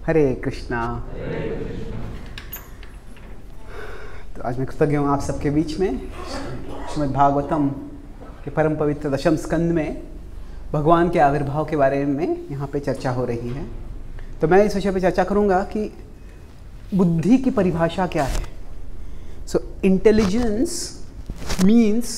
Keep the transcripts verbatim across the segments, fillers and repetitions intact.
हरे कृष्णा। तो आज मैं कृतज्ञ हूँ आप सबके बीच में श्रीमद् भागवतम के परम पवित्र दशम स्कंद में भगवान के आविर्भाव के बारे में यहाँ पे चर्चा हो रही है। तो मैं इस विषय पे चर्चा करूँगा कि बुद्धि की परिभाषा क्या है। So intelligence means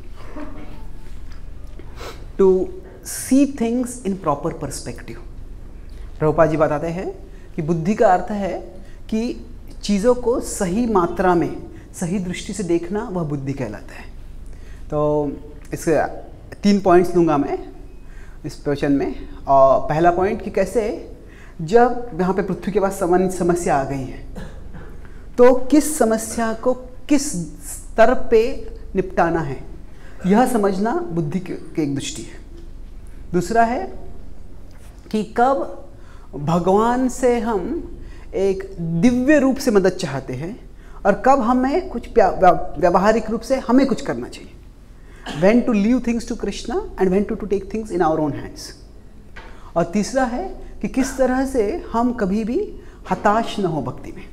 to see things in proper perspective. Prabhupada ji बताते हैं कि बुद्धि का अर्थ है कि चीज़ों को सही मात्रा में सही दृष्टि से देखना, वह बुद्धि कहलाता है। तो इसके तीन पॉइंट्स लूँगा मैं इस प्रवचन में। और पहला पॉइंट कि कैसे जब यहाँ पे पृथ्वी के पास समस्या आ गई है तो किस समस्या को किस स्तर पे निपटाना है, यह समझना बुद्धि की एक दृष्टि है। दूसरा है कि कब भगवान से हम एक दिव्य रूप से मदद चाहते हैं और कब हमें कुछ व्यावहारिक रूप से हमें कुछ करना चाहिए। When to leave things to Krishna and when to, to take things in our own hands। और तीसरा है कि किस तरह से हम कभी भी हताश न हो भक्ति में।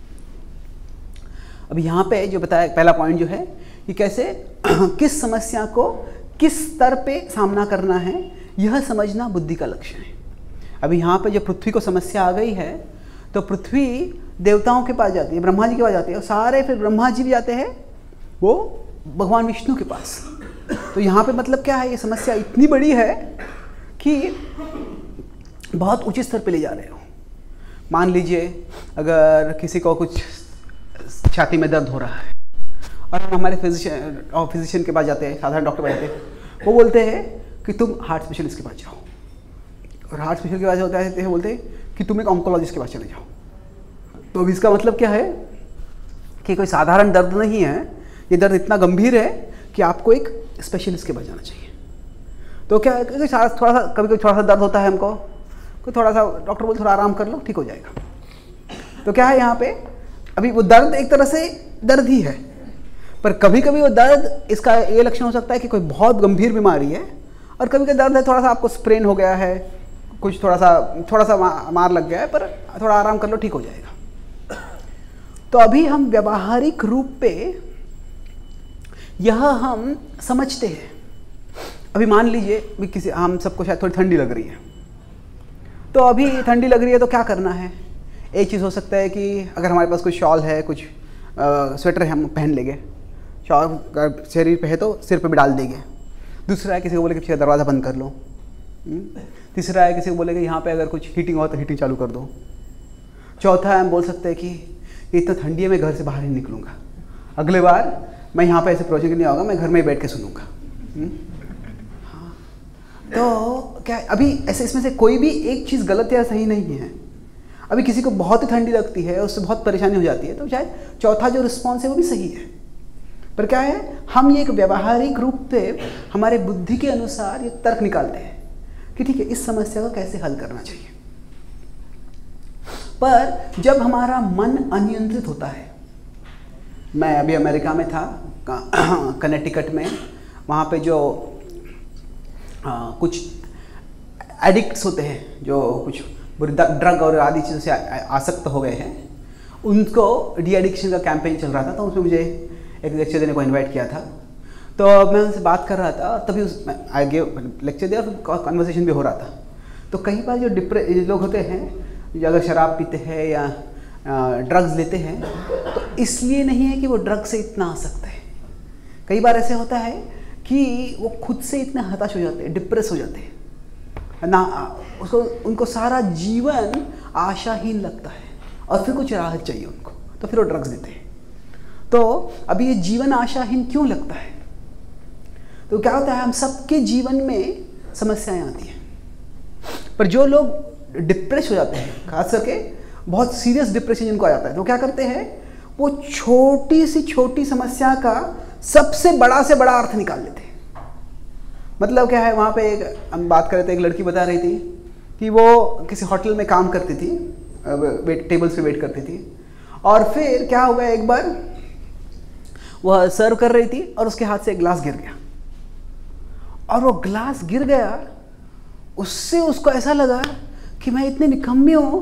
अभी यहाँ पे जो बताया पहला पॉइंट जो है कि कैसे किस समस्या को किस स्तर पे सामना करना है, यह समझना बुद्धि का लक्षण है। अभी यहाँ पे जब पृथ्वी को समस्या आ गई है तो पृथ्वी देवताओं के पास जाती है, ब्रह्मा जी के पास जाती है और सारे फिर ब्रह्मा जी भी जाते हैं वो भगवान विष्णु के पास। तो यहाँ पे मतलब क्या है, ये समस्या इतनी बड़ी है कि बहुत ऊंचे स्तर पे ले जा रहे हो। मान लीजिए अगर किसी को कुछ छाती में दर्द हो रहा है और हम हमारे फिजिशियन और फिजिशियन के पास जाते हैं, साधारण डॉक्टर पास जाते हैं, वो बोलते हैं कि तुम हार्ट स्पेशलिस्ट के पास जाओ। और हार्ट स्पेशलिस्ट के पास होता है तो बोलते हैं कि तुम एक ऑन्कोलॉजिस्ट के पास चले जाओ। तो अब इसका मतलब क्या है कि कोई साधारण दर्द नहीं है, ये दर्द इतना गंभीर है कि आपको एक स्पेशलिस्ट के पास जाना चाहिए। तो क्या है कि थोड़ा सा कभी कभी थोड़ा सा दर्द होता है हमको, कोई थोड़ा सा डॉक्टर बोल थोड़ा आराम कर लो, ठीक हो जाएगा। तो क्या है यहाँ पे, अभी वो दर्द एक तरह से दर्द ही है, पर कभी कभी वो दर्द इसका ये लक्षण हो सकता है कि कोई बहुत गंभीर बीमारी है और कभी कभी दर्द है थोड़ा सा आपको स्प्रेन हो गया है, कुछ थोड़ा सा थोड़ा सा मार लग गया है, पर थोड़ा आराम कर लो, ठीक हो जाएगा। तो अभी हम व्यावहारिक रूप पे यह हम समझते हैं। अभी मान लीजिए भी किसी हम सबको शायद थोड़ी ठंडी लग रही है, तो अभी ठंडी लग रही है तो क्या करना है। एक चीज़ हो सकता है कि अगर हमारे पास कोई शॉल है, कुछ स्वेटर है, हम पहन लेंगे। शॉल शरीर पे है तो सिर पे भी डाल देंगे। दूसरा है किसी को बोले कि दरवाज़ा बंद कर लो। तीसरा है किसी को बोले कि यहाँ पे अगर कुछ हीटिंग हो तो हीटिंग चालू कर दो। चौथा है हम बोल सकते हैं कि इतना ठंडी है मैं घर से बाहर नहीं निकलूँगा, अगले बार मैं यहाँ पे ऐसे प्रोजेक्ट नहीं होगा, मैं घर में ही बैठ के सुनूँगा। हाँ, तो क्या अभी ऐसे इसमें से कोई भी एक चीज़ गलत या सही नहीं है। अभी किसी को बहुत ही ठंडी लगती है, उससे बहुत परेशानी हो जाती है, तो शायद चौथा जो रिस्पॉन्स है वो भी सही है। पर क्या है, हम ये एक व्यावहारिक रूप पे हमारे बुद्धि के अनुसार ये तर्क निकालते हैं कि ठीक है इस समस्या को कैसे हल करना चाहिए। पर जब हमारा मन अनियंत्रित होता है, मैं अभी अमेरिका में था, कनेटिकट में, वहाँ पे जो आ, कुछ एडिक्ट्स होते हैं जो कुछ ड्रग और आदि चीज़ों से आसक्त हो गए हैं, उनको डी एडिक्शन का कैंपेन चल रहा था। तो उसमें मुझे एक लेक्चर देने को इनवाइट किया था। तो मैं उनसे बात कर रहा था, तभी उस आगे लेक्चर दिया और कन्वर्सेशन भी हो रहा था। तो कई बार जो डिप्रे लोग होते हैं जो अगर शराब पीते हैं या ड्रग्स लेते हैं तो इसलिए नहीं है कि वो ड्रग से इतना आसक्त है। कई बार ऐसे होता है कि वो खुद से इतना हताश हो जाते हैं, डिप्रेस हो जाते हैं ना, उसको उनको सारा जीवन आशाहीन लगता है और फिर कुछ राहत चाहिए उनको, तो फिर वो ड्रग्स लेते हैं। तो अभी ये जीवन आशाहीन क्यों लगता है? तो क्या होता है, हम सबके जीवन में समस्याएं आती हैं, पर जो लोग डिप्रेस हो जाते हैं, खास करके बहुत सीरियस डिप्रेशन जिनको आ जाता है, तो क्या करते हैं, वो छोटी सी छोटी समस्या का सबसे बड़ा से बड़ा अर्थ निकाल लेते हैं। मतलब क्या है, वहाँ पे एक हम बात कर रहे थे, एक लड़की बता रही थी कि वो किसी होटल में काम करती थी, वेट टेबल्स पे वेट करती थी, और फिर क्या हो गया, एक बार वह सर्व कर रही थी और उसके हाथ से एक ग्लास गिर गया, और वो ग्लास गिर गया, उससे उसको ऐसा लगा कि मैं इतनी निकम्मी हूँ कि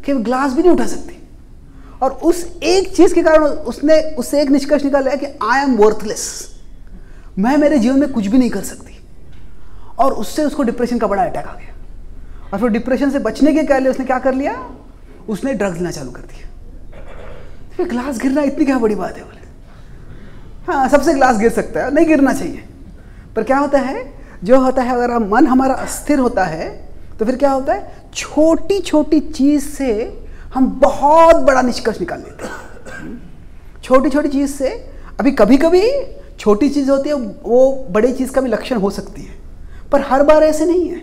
कि वो ग्लास भी नहीं उठा सकती। और उस एक चीज के कारण उसने उससे एक निष्कर्ष निकाला कि आई एम वर्थलेस, मैं मेरे जीवन में कुछ भी नहीं कर सकती। और उससे उसको डिप्रेशन का बड़ा अटैक आ गया। और फिर डिप्रेशन से बचने के लिए उसने क्या कर लिया, उसने ड्रग्स लेना चालू कर दिया। फिर ग्लास गिरना इतनी क्या बड़ी बात है बोले, हाँ सबसे ग्लास गिर सकता है, नहीं गिरना चाहिए। पर क्या होता है, जो होता है अगर हम मन हमारा अस्थिर होता है तो फिर क्या होता है, छोटी छोटी चीज से हम बहुत बड़ा निष्कर्ष निकाल लेते हैं। छोटी छोटी चीज से, अभी कभी कभी छोटी चीज होती है वो बड़ी चीज का भी लक्षण हो सकती है, पर हर बार ऐसे नहीं है।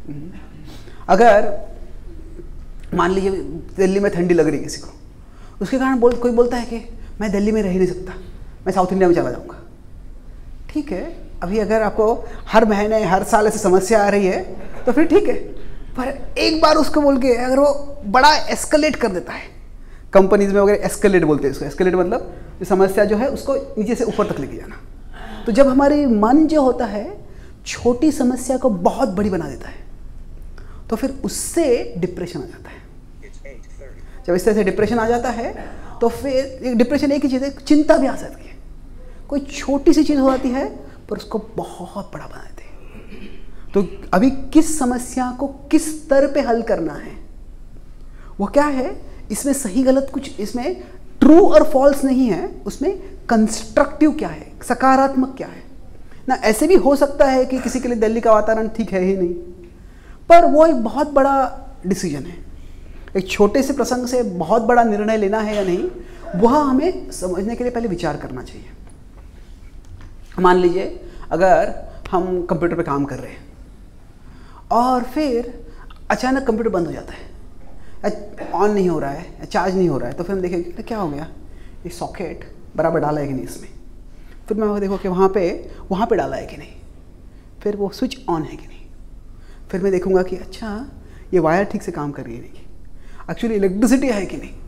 अगर मान लीजिए दिल्ली में ठंडी लग रही है किसी को, उसके कारण बोल कोई बोलता है कि मैं दिल्ली में रह नहीं सकता, मैं साउथ इंडिया में चला जाऊंगा। ठीक है, अभी अगर आपको हर महीने हर साल ऐसी समस्या आ रही है तो फिर ठीक है, पर एक बार उसको बोल के अगर वो बड़ा एस्केलेट कर देता है, कंपनीज में वगैरह एस्केलेट बोलते हैं इसको, एस्केलेट मतलब जो समस्या जो है उसको नीचे से ऊपर तक लेके जाना। तो जब हमारी मन जो होता है छोटी समस्या को बहुत बड़ी बना देता है तो फिर उससे डिप्रेशन आ जाता है। जब इस तरह से डिप्रेशन आ जाता है तो फिर डिप्रेशन एक ही चीज़ है, चिंता भी आ सकती है। कोई छोटी सी चीज़ हो जाती है पर उसको बहुत बड़ा बना देते हैं। तो अभी किस समस्या को किस स्तर पे हल करना है वो क्या है, इसमें सही गलत कुछ, इसमें ट्रू और फॉल्स नहीं है, उसमें कंस्ट्रक्टिव क्या है, सकारात्मक क्या है ना। ऐसे भी हो सकता है कि किसी के लिए दिल्ली का वातावरण ठीक है ही नहीं, पर वो एक बहुत बड़ा डिसीजन है। एक छोटे से प्रसंग से बहुत बड़ा निर्णय लेना है या नहीं, वह हमें समझने के लिए पहले विचार करना चाहिए। मान लीजिए अगर हम कंप्यूटर पे काम कर रहे हैं और फिर अचानक कंप्यूटर बंद हो जाता है, ऑन नहीं हो रहा है या चार्ज नहीं हो रहा है, तो फिर हम देखेंगे क्या हो गया, ये सॉकेट बराबर डाला है कि नहीं इसमें। फिर मैं देखो कि वहाँ पे वहाँ पे डाला है कि नहीं, फिर वो स्विच ऑन है कि नहीं। फिर मैं देखूँगा कि अच्छा ये वायर ठीक से काम कर रही है नहीं, एक्चुअली इलेक्ट्रिसिटी है कि नहीं।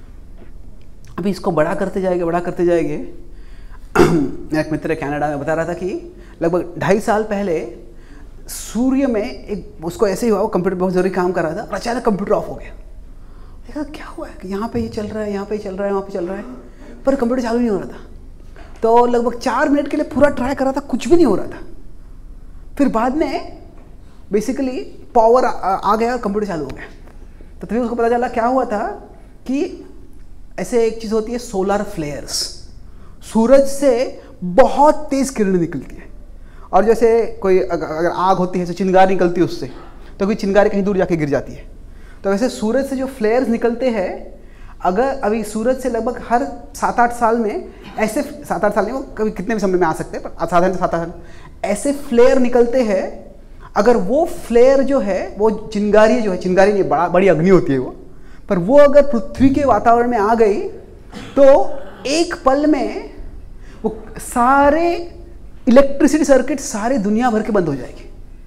अभी इसको बड़ा करते जाएंगे बड़ा करते जाएंगे। मेरा एक मित्र कनाडा में बता रहा था कि लगभग ढाई साल पहले सूर्य में एक उसको ऐसे ही हुआ, वो कंप्यूटर बहुत ज़रूरी काम कर रहा था और अचानक कंप्यूटर ऑफ हो गया। देखा क्या हुआ है कि यहाँ पे ये चल रहा है, यहाँ पे ये चल रहा है, वहाँ पे चल रहा है, पर कंप्यूटर चालू नहीं हो रहा था। तो लगभग चार मिनट के लिए पूरा ट्राई कर रहा था, कुछ भी नहीं हो रहा था। फिर बाद में बेसिकली पावर आ, आ गया, कंप्यूटर चालू हो गया। तो तभी उसको पता चला क्या हुआ था कि ऐसे एक चीज़ होती है सोलर फ्लेयर्स, सूरज से बहुत तेज़ किरण निकलती है। और जैसे कोई अगर आग होती है तो चिंगारी निकलती है उससे, तो कोई चिंगारी कहीं दूर जाके गिर जाती है। तो वैसे सूरज से जो फ्लेयर्स निकलते हैं, अगर अभी सूरज से लगभग हर सात आठ साल में ऐसे, सात आठ साल नहीं, वो कभी कितने भी समय में आ सकते हैं, पर साधारण सात आठ ऐसे फ्लेयर निकलते हैं। अगर वो फ्लेयर जो है, वो चिंगारी जो है, चिंगारी नहीं, बड़ा बड़ी अग्नि होती है वो, पर वो अगर पृथ्वी के वातावरण में आ गई तो एक पल में वो सारे इलेक्ट्रिसिटी सर्किट सारे दुनिया भर के बंद हो जाएगी।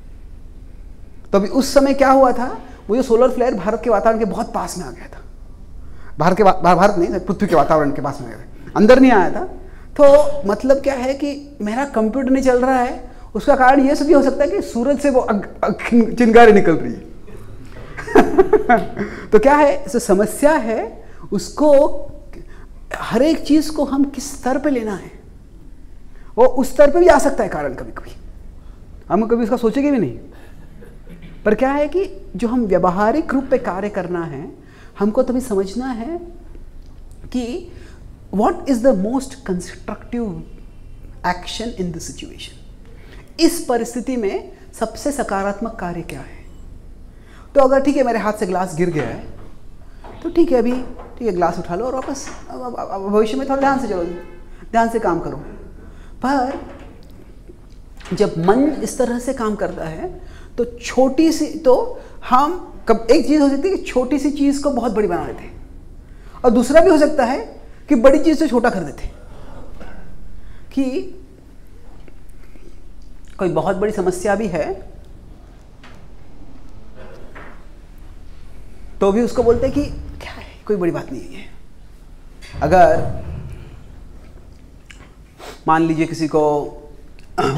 तो अभी उस समय क्या हुआ था, वो जो सोलर फ्लेयर भारत के वातावरण के बहुत पास में आ गया था। भारत के भारत नहीं, पृथ्वी के वातावरण के पास में आ गया, अंदर नहीं आया था। तो मतलब क्या है कि मेरा कंप्यूटर नहीं चल रहा है, उसका कारण ये भी हो सकता है कि सूरज से वो चिंगारी निकल रही है। तो क्या है, जो समस्या है उसको, हर एक चीज को हम किस स्तर पे लेना है, वो उस स्तर पे भी आ सकता है कारण। कभी कभी हम कभी उसका सोचेंगे भी नहीं, पर क्या है कि जो हम व्यवहारिक रूप पे कार्य करना है, हमको तभी समझना है कि what is the most constructive action in the situation. इस परिस्थिति में सबसे सकारात्मक कार्य क्या है। तो अगर ठीक है मेरे हाथ से ग्लास गिर गया है, तो ठीक है अभी ठीक है ग्लास उठा लो और वापस भविष्य में थोड़ा ध्यान से चलो, ध्यान से काम करो। पर जब मन इस तरह से काम करता है तो छोटी सी, तो हम कब एक चीज़ हो सकती है कि छोटी सी चीज़ को बहुत बड़ी बना देते हैं, और दूसरा भी हो सकता है कि बड़ी चीज़ से छोटा कर देते हैं। कि कोई बहुत बड़ी समस्या भी है तो भी उसको बोलते हैं कि क्या है, कोई बड़ी बात नहीं है। अगर मान लीजिए किसी को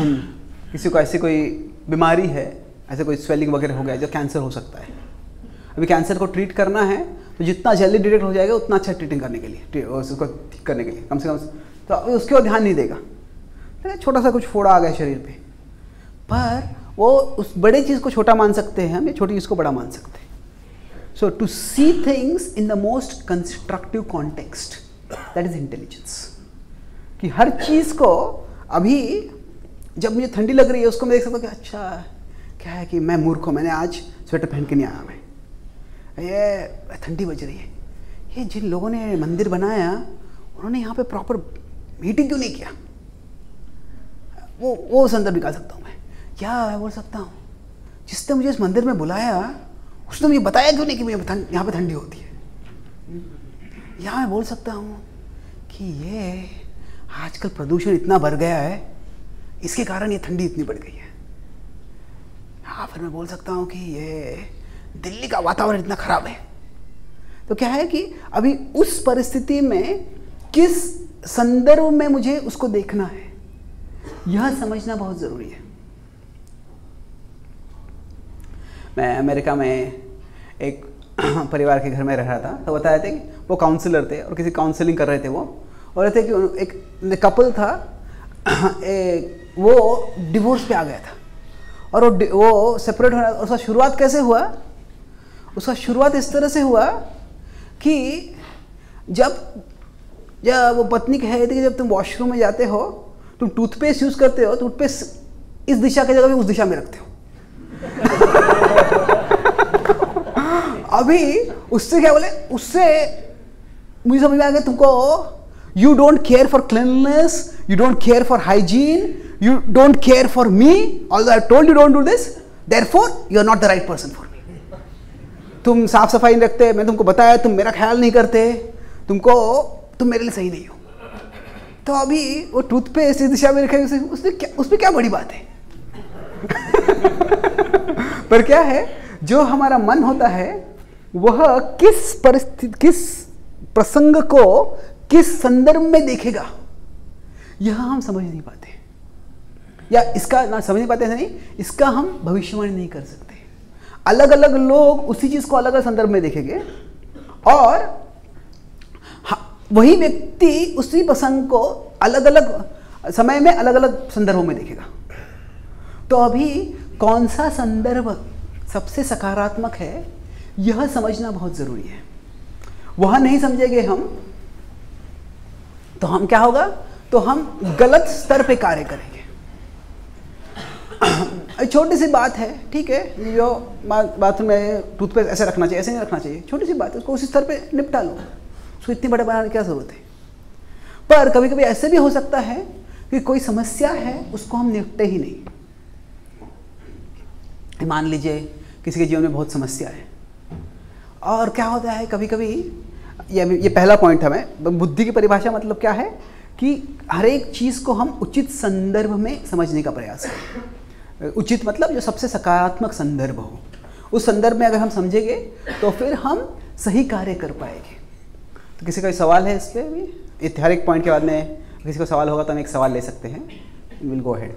किसी को ऐसी कोई बीमारी है, ऐसे कोई स्वेलिंग वगैरह हो गया जो कैंसर हो सकता है, अभी कैंसर को ट्रीट करना है तो जितना जल्दी डिटेक्ट हो जाएगा उतना अच्छा ट्रीटिंग करने के लिए, उसको ठीक करने के लिए कम से कम, तो उसके वो ध्यान नहीं देगा। छोटा सा कुछ फोड़ा आ गया शरीर पे, पर वो उस बड़े चीज़ को छोटा मान सकते हैं हम, या छोटी चीज़ को बड़ा मान सकते हैं। So to see things in the most constructive context, that is intelligence. कि हर चीज़ को, अभी जब मुझे ठंडी लग रही है उसको मैं देख सकता हूँ कि अच्छा क्या है कि मैं मूर्ख हूँ, मैंने आज स्वेटर पहन के नहीं आया, मैं ये ठंडी बज रही है। ये जिन लोगों ने मंदिर बनाया उन्होंने यहाँ पे प्रॉपर हीटिंग क्यों नहीं किया, वो वो संदर्भ निकाल सकता हूँ मैं। क्या मैं बोल सकता हूँ, जिसने मुझे इस मंदिर में बुलाया उसने मुझे बताया क्यों नहीं कि मुझे यहाँ पे ठंडी होती है। यहाँ मैं बोल सकता हूँ कि ये आजकल प्रदूषण इतना बढ़ गया है, इसके कारण ये ठंडी इतनी बढ़ गई है। हाँ, फिर मैं बोल सकता हूँ कि ये दिल्ली का वातावरण इतना खराब है। तो क्या है कि अभी उस परिस्थिति में किस संदर्भ में मुझे उसको देखना है, यह समझना बहुत ज़रूरी है। मैं अमेरिका में एक परिवार के घर में रह रहा था, तो बताया था कि वो काउंसलर थे और किसी काउंसलिंग कर रहे थे वो, और थे कि एक कपल था, एक वो डिवोर्स पे आ गया था और वो वो सेपरेट होना। उसका शुरुआत कैसे हुआ, उसका शुरुआत इस तरह से हुआ कि जब जब वो पत्नी कह रही थी कि जब तुम वॉशरूम में जाते हो, तुम टूथपेस्ट यूज़ करते हो, टूथपेस्ट इस दिशा की जगह भी उस दिशा में रखते हो। अभी उससे क्या बोले, उससे मुझे समझ में आ गया, तुमको you don't care for cleanliness, you don't care for hygiene, you don't care for me, although I told you don't do this, therefore you are not the right person for me. तुम साफ सफाई नहीं रखते, मैं तुमको बताया, तुम मेरा ख्याल नहीं करते, तुमको तुम मेरे लिए सही नहीं हो। तो अभी वो टूथपेस्ट इस दिशा में रखे, उसमें क्या, उसमें क्या बड़ी बात है। पर क्या है, जो हमारा मन होता है वह किस परिस्थिति, किस प्रसंग को किस संदर्भ में देखेगा, यह हम समझ नहीं पाते, या इसका ना समझ नहीं पाते ऐसा नहीं, इसका हम भविष्यवाणी नहीं कर सकते। अलग अलग लोग उसी चीज को अलग अलग संदर्भ में देखेंगे और वही व्यक्ति उसी प्रसंग को अलग अलग समय में अलग अलग संदर्भों में देखेगा। तो अभी कौन सा संदर्भ सबसे सकारात्मक है, यह समझना बहुत जरूरी है। वह नहीं समझेंगे हम तो हम क्या होगा, तो हम गलत स्तर पे कार्य करेंगे। छोटी सी बात है, ठीक है, जो बाथरूम में टूथपेस्ट ऐसे रखना चाहिए, ऐसे नहीं रखना चाहिए, छोटी सी बात है, उसको उसी स्तर पे निपटा लो, उसको इतनी बड़े बनाने की क्या जरूरत है। पर कभी कभी ऐसे भी हो सकता है कि कोई समस्या है, उसको हम निपटे ही नहीं। मान लीजिए किसी के जीवन में बहुत समस्या है, और क्या होता है कभी कभी, ये ये पहला पॉइंट है, मैं बुद्धि की परिभाषा मतलब क्या है कि हर एक चीज़ को हम उचित संदर्भ में समझने का प्रयास करें। उचित मतलब जो सबसे सकारात्मक संदर्भ हो, उस संदर्भ में अगर हम समझेंगे तो फिर हम सही कार्य कर पाएंगे। तो किसी का सवाल है इस पर भी, ये हर एक पॉइंट के बाद में किसी को सवाल होगा तो हम एक सवाल ले सकते हैं। Will go ahead.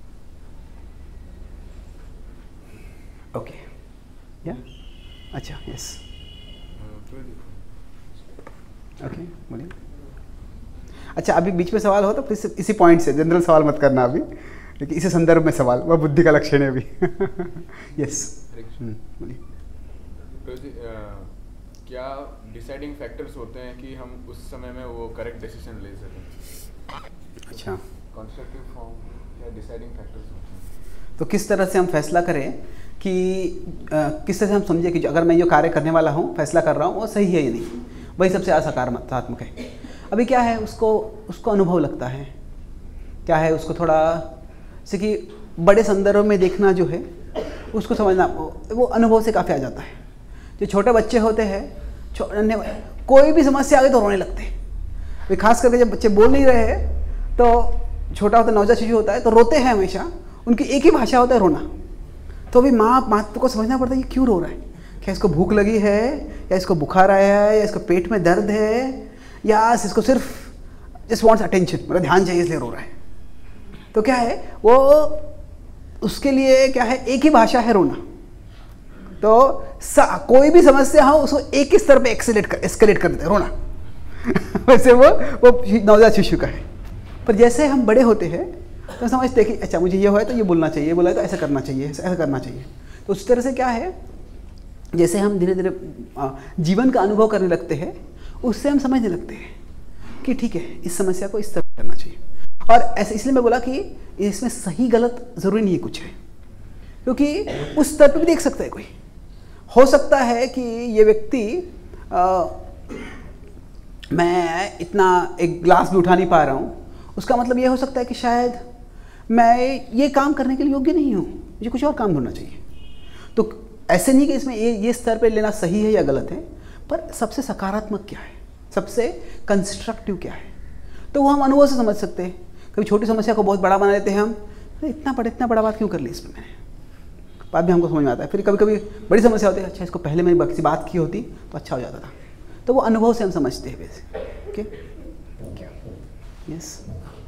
ओके, या अच्छा, यस, ओके, बोलिए। अच्छा, अभी बीच में सवाल हो तो प्लीज इसी पॉइंट से, जनरल सवाल मत करना अभी, लेकिन इसी संदर्भ में सवाल, वह बुद्धि का लक्षण है अभी। यस, बोलिए। तो जी, क्या डिसाइडिंग फैक्टर्स होते हैं कि हम उस समय में वो करेक्ट डिसीजन ले सकें? अच्छा, कॉन्स्ट्रक्टिव फॉर्म या डिसाइडिंग फैक्टर्स होते हैं, तो किस तरह से हम फैसला करें कि आ, किस तरह से हम समझे कि अगर मैं जो कार्य करने वाला हूँ, फैसला कर रहा हूँ, वो सही है या नहीं, वही सबसे असकारात्मक है। अभी क्या है, उसको उसको अनुभव लगता है, क्या है, उसको थोड़ा जैसे कि बड़े संदर्भ में देखना जो है, उसको समझना, वो अनुभव से काफ़ी आ जाता है। जो छोटे बच्चे होते हैं, कोई भी समस्या आ गई तो रोने लगते हैं। खास करके जब बच्चे बोल नहीं रहे हैं तो छोटा होता, नवजात शिशु होता है तो रोते हैं हमेशा, उनकी एक ही भाषा होता है रोना। तो अभी माँ माँ को समझना पड़ता है कि क्यों रो रहा है, क्या इसको भूख लगी है, या इसको बुखार आया है, या इसको पेट में दर्द है, या इसको सिर्फ जस्ट वांट्स अटेंशन, मतलब ध्यान चाहिए इसलिए रो रहा है। तो क्या है, वो उसके लिए क्या है, एक ही भाषा है रोना। तो कोई भी समस्या हो उसको एक ही स्तर पे एक्सेलेट कर एस्केलेट कर देते हैं, रोना वैसे वो वो नवजात शिशु का है। पर जैसे हम बड़े होते हैं तो समझते हैं कि अच्छा मुझे ये हुआ है तो ये बोलना चाहिए, बोला है तो ऐसा करना चाहिए, ऐसा करना चाहिए। तो उस तरह से क्या है, जैसे हम धीरे धीरे जीवन का अनुभव करने लगते हैं, उससे हम समझने लगते हैं कि ठीक है इस समस्या को इस तरह करना चाहिए। और ऐसे इसलिए मैं बोला कि इसमें सही गलत ज़रूरी नहीं है कुछ है, क्योंकि उस स्तर पर भी देख सकता है कोई। हो सकता है कि ये व्यक्ति आ, मैं इतना एक ग्लास भी उठा नहीं पा रहा हूँ, उसका मतलब ये हो सकता है कि शायद मैं ये काम करने के लिए योग्य नहीं हूँ, मुझे कुछ और काम ढूंढना चाहिए। तो ऐसे नहीं कि इसमें ये ये स्तर पे लेना सही है या गलत है, पर सबसे सकारात्मक क्या है, सबसे कंस्ट्रक्टिव क्या है, तो वो हम अनुभव से समझ सकते हैं। कभी छोटी समस्या को बहुत बड़ा बना लेते हैं हम, तो इतना बड़ा इतना बड़ा बात क्यों कर ली इसमें मैंने, बाद में हमको समझ में आता है। फिर कभी कभी बड़ी समस्या होती है, अच्छा इसको पहले मैंने किसी बात की होती तो अच्छा हो जाता था। तो वो अनुभव से हम समझते हैं वैसे। Okay, yes,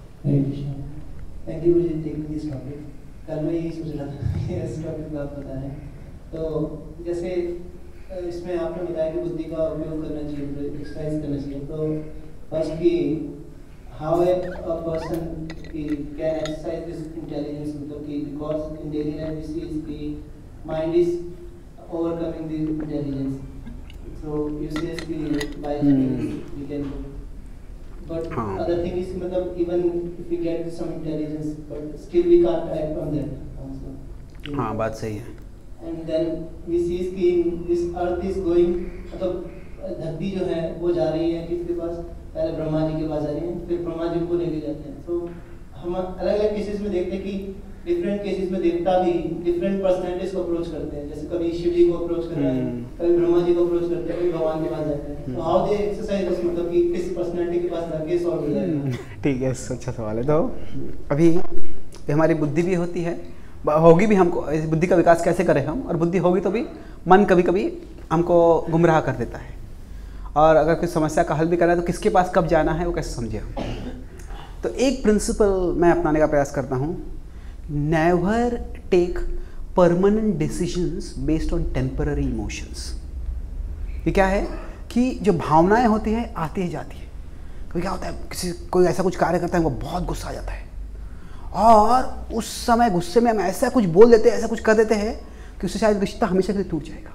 thank you for taking this topic. कल मैं यही सोच रहा था इस टॉपिक को आप बताएं। तो जैसे इसमें आपने बताया कि बुद्धि का उपयोग करना चाहिए, एक्सरसाइज करना चाहिए। तो फर्स्ट की how a person can exercise this intelligence, मतलब कि because in daily life we see the mind is overcoming the intelligence, so you say कि बाय वी कैन, but हाँ. other thing is मतलब even if we get some intelligence but still we can't act on that also। हाँ, बात सही है। and then we see कि this earth is going, मतलब धरती जो है वो जा रही है किसके पास, पहले ब्रह्मा जी के पास जा रही है, फिर ब्रह्मा जी को लेके जाते हैं। तो हम अलग अलग केसेस में देखते हैं कि डिफरेंट केसेस में देवता भी डिफरेंट पर्सनैलिटीज को अप्रोच करते हैं। जैसे कभी शिव जी को अप्रोच कर रहे हैं, कभी ब्रह्मा जी को अप्रोच करते हैं, कभी भगवान के पास जाते हैं। तो हाउ दे एक्सरसाइज दिस, मतलब कि किस पर्सनैलिटी के पास जाके सॉल्व हो जाएगा। ठीक है, अच्छा सवाल है। तो अभी हमारी बुद्धि भी होती है, होगी भी, हमको बुद्धि का विकास कैसे करें हम, और बुद्धि होगी तो भी मन कभी कभी हमको गुमराह कर देता है। और अगर कोई समस्या का हल भी करना है तो किसके पास कब जाना है वो कैसे समझे हम। तो एक प्रिंसिपल मैं अपनाने का प्रयास करता हूँ, never take permanent decisions based on temporary emotions. ये क्या है कि जो भावनाएं होती है आती है जाती है। कभी क्या होता है, किसी कोई ऐसा कुछ कार्य करता है वो बहुत गुस्सा आ जाता है, और उस समय गुस्से में हम ऐसा कुछ बोल देते हैं, ऐसा कुछ कर देते हैं कि उससे शायद रिश्ता हमेशा के लिए टूट जाएगा।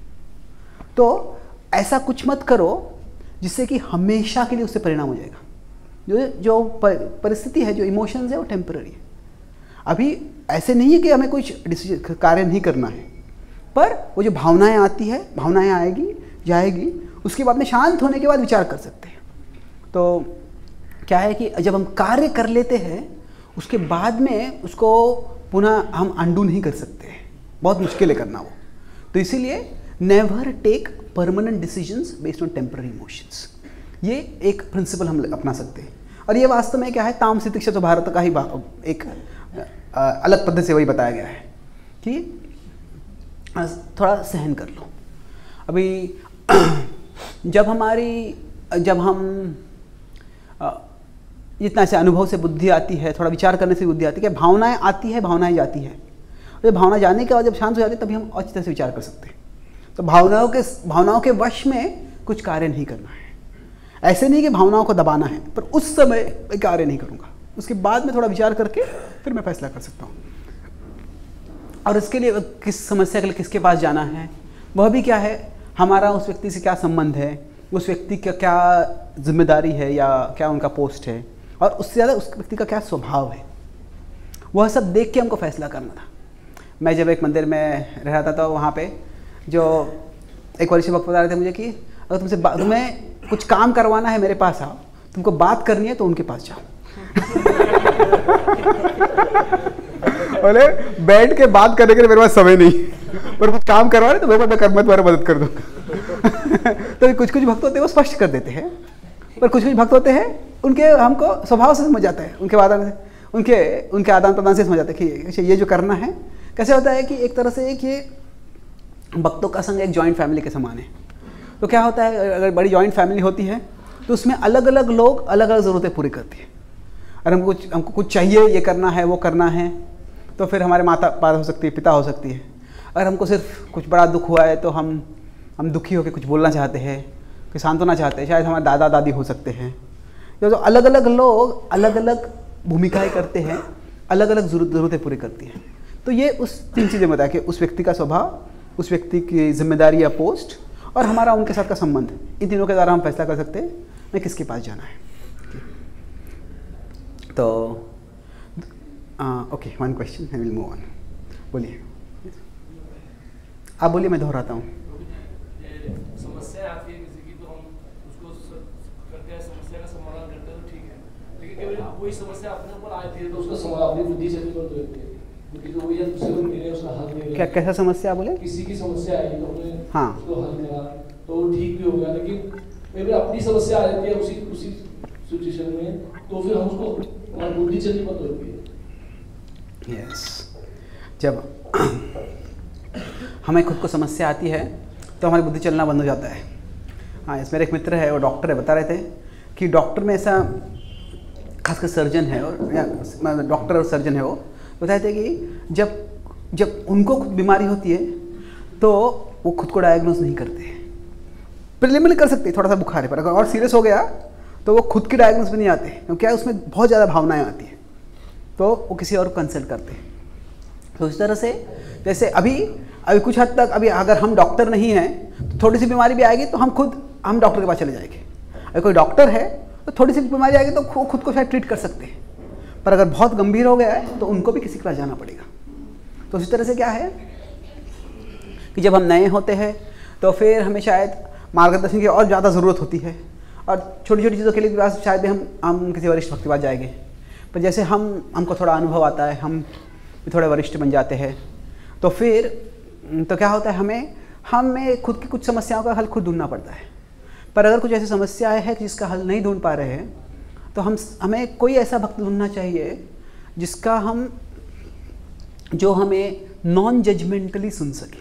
तो ऐसा कुछ मत करो जिससे कि हमेशा के लिए उससे परिणाम हो जाएगा। जो जो परिस्थिति है, जो इमोशंस है वो टेम्पररी है। अभी ऐसे नहीं है कि हमें कुछ डिसीजन कार्य नहीं करना है, पर वो जो भावनाएं आती है, भावनाएं आएगी जाएगी, उसके बाद में शांत होने के बाद विचार कर सकते हैं। तो क्या है कि जब हम कार्य कर लेते हैं उसके बाद में उसको पुनः हम अंडू नहीं कर सकते हैं, बहुत मुश्किल है करना वो। तो इसीलिए never take permanent decisions based on temporary emotions, ये एक प्रिंसिपल हम अपना सकते हैं। और ये वास्तव में क्या है, तामसिक शिक्षा तो भारत का ही एक आ, अलग पद्धति से वही बताया गया है कि थोड़ा सहन कर लो। अभी जब हमारी जब हम जितना से अनुभव से बुद्धि आती है, थोड़ा विचार करने से बुद्धि आती है, भावनाएं आती है, भावनाएं जाती है, और भावना जाने के बाद जब शांत हो जाती है तभी हम अच्छी तरह से विचार कर सकते हैं। तो भावनाओं के भावनाओं के वश में कुछ कार्य नहीं करना है। ऐसे नहीं कि भावनाओं को दबाना है, पर उस समय मैं कार्य नहीं करूँगा, उसके बाद में थोड़ा विचार करके फिर मैं फैसला कर सकता हूँ। और इसके लिए किस समस्या के लिए किसके पास जाना है, वह भी क्या है, हमारा उस व्यक्ति से क्या संबंध है, उस व्यक्ति का क्या जिम्मेदारी है या क्या उनका पोस्ट है, और उससे ज़्यादा उस व्यक्ति का क्या स्वभाव है, वह सब देख के हमको फैसला करना था। मैं जब एक मंदिर में रह रहा था तो वहाँ पे जो एक वरिष्ठ भक्त बता रहे थे मुझे कि अगर तुमसे तुम्हें कुछ काम करवाना है मेरे पास आओ, तुमको बात करनी है तो उनके पास जाओ। बोले बैठ के बात करने के लिए मेरे पास समय नहीं, पर कुछ काम करवा रहे तो मेरे पास मैं कर, मैं तुम्हारी मदद कर दूँगा। तो कुछ कुछ भक्त होते हैं वो स्पष्ट कर देते हैं, पर कुछ कुछ भक्त होते हैं उनके हमको स्वभाव से समझ जाता है, उनके आदान उनके उनके आदान प्रदान से समझ जाता है कि ये जो करना है। कैसे होता है कि एक तरह से एक ये भक्तों का संग एक जॉइंट फैमिली के समान है। तो क्या होता है, अगर बड़ी जॉइंट फैमिली होती है तो उसमें अलग अलग लोग अलग अलग ज़रूरतें पूरी करती है। और हमको कुछ हमको कुछ चाहिए, ये करना है वो करना है, तो फिर हमारे माता पिता हो सकती है पिता हो सकती है। अगर हमको सिर्फ कुछ बड़ा दुख हुआ है तो हम हम दुखी होकर कुछ बोलना चाहते हैं, कुछ सांत्वना चाहते हैं, शायद हमारे दादा दादी हो सकते हैं। तो अलग अलग लोग अलग अलग भूमिकाएं करते हैं, अलग अलग ज़रूरतें पूरी करती हैं। तो ये उस तीन चीज़ें बताया कि उस व्यक्ति का स्वभाव, उस व्यक्ति की जिम्मेदारी या पोस्ट और हमारा उनके साथ का संबंध, इन तीनों के द्वारा हम फैसला कर सकते हैं मैं किसके पास जाना है। तो okay, one question, I will move on. बोलिए, आप बोलिए, मैं दोहराता हूँ। समस्या आती है किसी की तो हम उसको करते हैं, समस्या का समाधान करते हैं तो ठीक है, लेकिन केवल कोई समस्या अपने ऊपर आती है तो उसका समाधान अपनी बुद्धि से नहीं करते हैं, क्योंकि तो वही दूसरे को मिले उसका हल नहीं। क्या कैसा समस्या बोले? किसी की समस्या आई तो हमने हाँ उसको हल करा तो ठीक भी हो गया, लेकिन कई बार अपनी समस्या आ जाती है उसी उसी सिचुएशन में, तो फिर हम उसको हमारी बुद्धि चलनी बंद होती है। यस, जब हमें खुद को समस्या आती है तो हमारी बुद्धि चलना बंद हो जाता है। हाँ, इस मेरे एक मित्र है, वो डॉक्टर है, बता रहे थे कि डॉक्टर में ऐसा, खासकर सर्जन है और या डॉक्टर और सर्जन है, वो बताए थे कि जब जब उनको खुद बीमारी होती है तो वो खुद को डायग्नोज नहीं करते, प्रिलिमिनरी कर सकते थोड़ा सा बुखार है, पर अगर और सीरियस हो गया तो वो खुद की डायग्नोज भी नहीं आते, क्योंकि उसमें बहुत ज़्यादा भावनाएं आती हैं, तो वो किसी और को कंसल्ट करते हैं। तो इस तरह से जैसे अभी अभी कुछ हद तक, अभी अगर हम डॉक्टर नहीं हैं तो थोड़ी सी बीमारी भी आएगी तो हम खुद हम डॉक्टर के पास चले जाएंगे। अगर कोई डॉक्टर है तो थोड़ी सी बीमारी आएगी तो खुद को शायद ट्रीट कर सकते हैं, पर अगर बहुत गंभीर हो गया है तो उनको भी किसी के पास जाना पड़ेगा। तो इस तरह से क्या है कि जब हम नए होते हैं तो फिर हमें शायद मार्गदर्शन की और ज़्यादा ज़रूरत होती है, और छोटी छोटी चीज़ों के लिए पास शायद हम हम किसी वरिष्ठ भक्त के पास जाएंगे, पर जैसे हम हमको थोड़ा अनुभव आता है, हम थोड़े वरिष्ठ बन जाते हैं, तो फिर तो क्या होता है, हमें हमें खुद की कुछ समस्याओं का हल खुद ढूंढना पड़ता है। पर अगर कुछ ऐसी समस्याएं हैं जिसका हल नहीं ढूंढ पा रहे हैं तो हम हमें कोई ऐसा भक्त ढूंढना चाहिए जिसका हम जो हमें नॉन जजमेंटली सुन सके।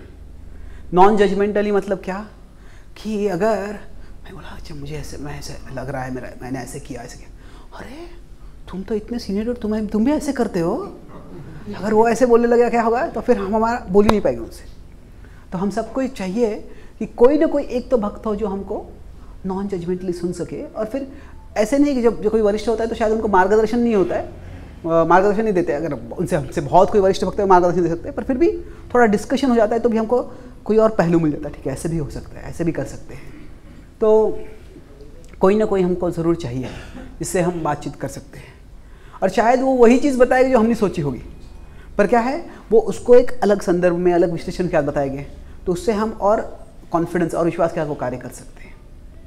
नॉन जजमेंटली मतलब क्या कि अगर मैं बोला अच्छा मुझे ऐसे मैं ऐसे लग रहा है, मेरा मैंने ऐसे किया ऐसे किया, अरे तुम तो इतने सीनियर हो, तुम्हें तुम भी ऐसे करते हो, अगर वो ऐसे बोलने लगे क्या होगा, तो फिर हम हमारा बोल ही नहीं पाएंगे उनसे। तो हम सबको चाहिए कि कोई ना कोई एक तो भक्त हो जो हमको नॉन जजमेंटली सुन सके, और फिर ऐसे नहीं कि जब जो कोई वरिष्ठ होता है तो शायद उनको मार्गदर्शन नहीं होता है, मार्गदर्शन नहीं देते, अगर उनसे हमसे बहुत कोई वरिष्ठ भक्त है मार्गदर्शन दे सकते हैं, पर फिर भी थोड़ा डिस्कशन हो जाता है तो भी हमको कोई और पहलू मिल जाता है, ठीक है ऐसे भी हो सकता है, ऐसे भी कर सकते हैं। तो कोई ना कोई हमको ज़रूर चाहिए जिससे हम बातचीत कर सकते हैं, और शायद वो वही चीज़ बताएगी जो हमने सोची होगी, पर क्या है वो उसको एक अलग संदर्भ में अलग विश्लेषण के साथ बताएंगे, तो उससे हम और कॉन्फिडेंस और विश्वास के साथ वो कार्य कर सकते हैं।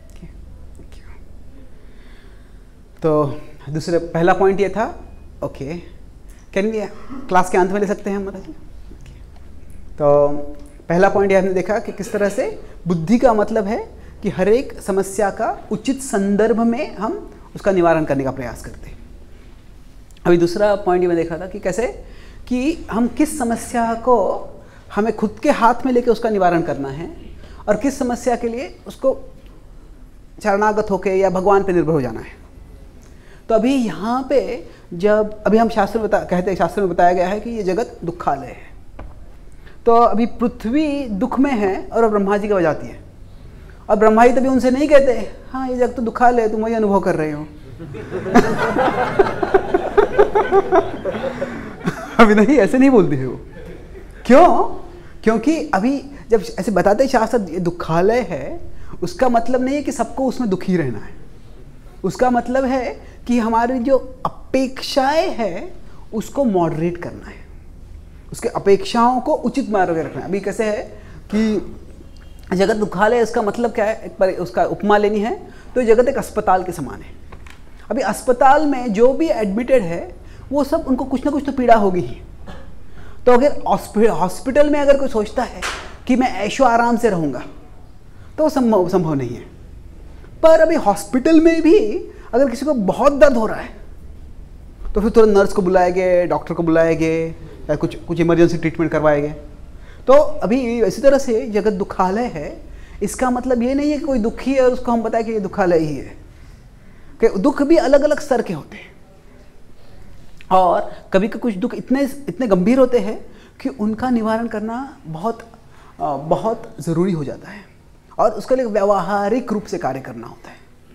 तो दूसरे पहला पॉइंट ये था, ओके कैन वी क्लास के अंत में ले सकते हैं हम महाराज जी। तो पहला पॉइंट ये हमने देखा कि किस तरह से बुद्धि का मतलब है कि हर एक समस्या का उचित संदर्भ में हम उसका निवारण करने का प्रयास करते हैं। अभी दूसरा पॉइंट ये मैं देखा था कि कैसे कि हम किस समस्या को हमें खुद के हाथ में लेके उसका निवारण करना है, और किस समस्या के लिए उसको शरणागत होके या भगवान पे निर्भर हो जाना है। तो अभी यहाँ पे जब अभी हम शास्त्र में बता कहते हैं, शास्त्र में बताया गया है कि ये जगत दुखालय है, तो अभी पृथ्वी दुख में है और ब्रह्मा जी की बजाती है, और ब्रह्मा जी तभी उनसे नहीं कहते हाँ ये जगत तो दुखालय है, तुम वही अनुभव कर रहे हो। अभी नहीं, ऐसे नहीं बोलते हैं वो। क्यों? क्योंकि अभी जब ऐसे बताते हैं शास्त्र ये दुखालय है, उसका मतलब नहीं है कि सबको उसमें दुखी रहना है, उसका मतलब है कि हमारी जो अपेक्षाएं हैं उसको मॉडरेट करना है, उसके अपेक्षाओं को उचित मार्ग में रखना है। अभी कैसे है कि जगत दुखालय, इसका मतलब क्या है, एक बार उसका उपमा लेनी है तो जगत एक अस्पताल के समान है। अभी अस्पताल में जो भी एडमिटेड है वो सब उनको कुछ ना कुछ तो पीड़ा होगी ही। तो अगर हॉस्पिटल में अगर कोई सोचता है कि मैं ऐशो आराम से रहूँगा तो वो संभव संभव नहीं है। पर अभी हॉस्पिटल में भी अगर किसी को बहुत दर्द हो रहा है तो फिर तुरंत नर्स को बुलाएंगे, डॉक्टर को बुलाएंगे, या कुछ कुछ इमरजेंसी ट्रीटमेंट करवाएंगे। तो अभी इसी तरह से जगत दुखालय है, इसका मतलब ये नहीं है कि कोई दुखी है और उसको हम बताएं कि ये दुखालय ही है, कि दुख भी अलग अलग स्तर के होते हैं, और कभी कभी कुछ दुख इतने इतने गंभीर होते हैं कि उनका निवारण करना बहुत बहुत ज़रूरी हो जाता है और उसके लिए व्यवहारिक रूप से कार्य करना होता है।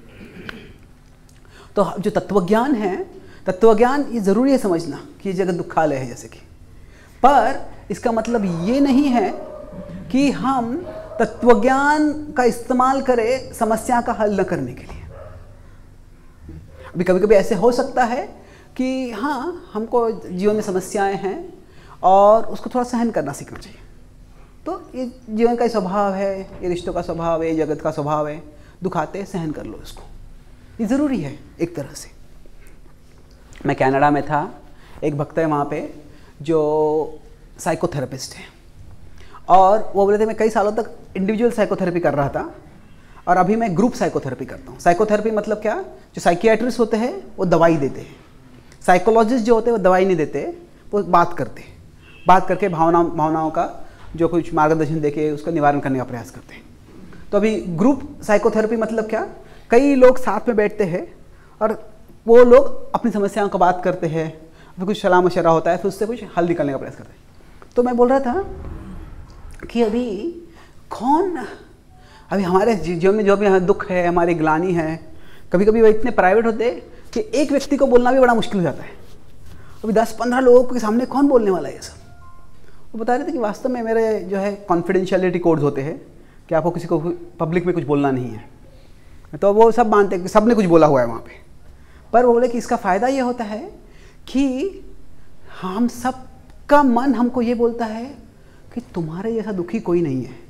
तो जो तत्वज्ञान है, तत्वज्ञान ये ज़रूरी है समझना कि ये जगत दुखालय है जैसे कि, पर इसका मतलब ये नहीं है कि हम तत्वज्ञान का इस्तेमाल करें समस्या का हल न करने के लिए। अभी कभी कभी ऐसे हो सकता है कि हाँ, हमको जीवन में समस्याएं हैं और उसको थोड़ा सहन करना सीखना चाहिए। तो ये जीवन का स्वभाव है, ये रिश्तों का स्वभाव है, ये जगत का स्वभाव है, दुख आते हैं, सहन कर लो इसको, ये ज़रूरी है एक तरह से। मैं कनाडा में था, एक भक्त है वहाँ पे जो साइकोथेरेपिस्ट है और वो बोले थे मैं कई सालों तक इंडिविजुअल साइकोथेरेपी कर रहा था और अभी मैं ग्रुप साइकोथेरेपी करता हूँ। साइकोथेरेपी मतलब क्या, जो साइकियाट्रिस्ट होते हैं वो दवाई देते हैं, साइकोलॉजिस्ट जो होते हैं वो दवाई नहीं देते, वो बात करते हैं, बात करके भावना भावनाओं का जो कुछ मार्गदर्शन देके उसका निवारण करने का प्रयास करते हैं। तो अभी ग्रुप साइकोथेरेपी मतलब क्या, कई लोग साथ में बैठते हैं और वो लोग अपनी समस्याओं का बात करते हैं, फिर कुछ सलाह मशवरा होता है, फिर उससे कुछ हल निकालने का प्रयास करते हैं। तो मैं बोल रहा था कि अभी कौन, अभी हमारे जीवन में जो भी दुख है, हमारी ग्लानि है, कभी कभी वो इतने प्राइवेट होते हैं कि एक व्यक्ति को बोलना भी बड़ा मुश्किल हो जाता है। अभी दस पंद्रह लोगों के सामने कौन बोलने वाला है ये सब। वो बता रहे थे कि वास्तव में मेरे जो है कॉन्फिडेंशियलिटी कोड्स होते हैं कि आपको किसी को पब्लिक में कुछ बोलना नहीं है। तो वो सब मानते हैं कि सब ने कुछ बोला हुआ है वहाँ पे, पर वो बोले कि इसका फ़ायदा ये होता है कि हम सब का मन हमको ये बोलता है कि तुम्हारे जैसा दुखी कोई नहीं है।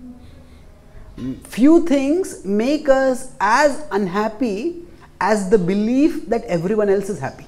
Few things make us as unhappy as the belief that everyone else is happy.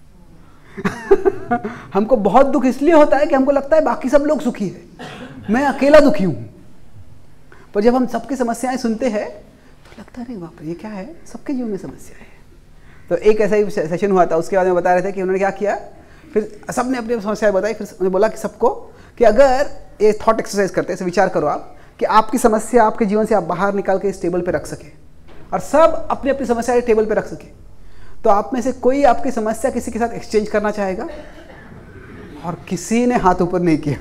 हमको बहुत दुख इसलिए होता है कि हमको लगता है बाकी सब लोग सुखी है, मैं अकेला दुखी हूँ। पर जब हम सबकी समस्याएं सुनते हैं तो लगता है नहीं बाप रे, ये क्या है, सबके जीवन में समस्या है। तो एक ऐसा ही सेशन हुआ था, उसके बाद में बता रहे थे कि उन्होंने क्या किया, फिर सब ने अपनी समस्याएं बताई, फिर उन्होंने बोला कि सबको कि अगर ये थॉट एक्सरसाइज करते हैं, विचार करो आप कि आपकी समस्या आपके जीवन से आप बाहर निकाल के इस टेबल पे रख सके और सब अपनी अपनी समस्या टेबल पे रख सके, तो आप में से कोई आपकी समस्या किसी के साथ एक्सचेंज करना चाहेगा? और किसी ने हाथ ऊपर नहीं किया।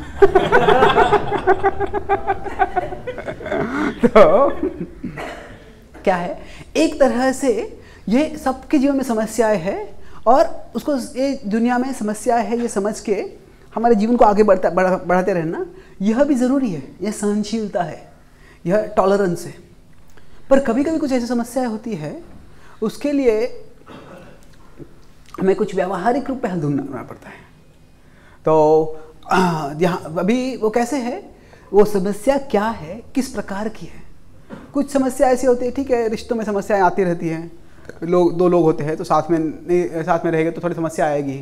तो क्या है, एक तरह से ये सबके जीवन में समस्याएं है और उसको ये दुनिया में समस्या है ये समझ के हमारे जीवन को आगे बढ़ता बढ़ा, बढ़ाते रहना यह भी ज़रूरी है। यह सहनशीलता है, यह टॉलरेंस है। पर कभी कभी कुछ ऐसी समस्याएं होती है, उसके लिए हमें कुछ व्यावहारिक रूप पे हल ढूंढना पड़ता है। तो यहाँ अभी वो कैसे है, वो समस्या क्या है, किस प्रकार की है। कुछ समस्या ऐसी होती है, ठीक है, रिश्तों में समस्याएं आती रहती हैं, लोग दो लोग होते हैं तो साथ में नहीं साथ में रहेंगे तो थोड़ी समस्या आएगी।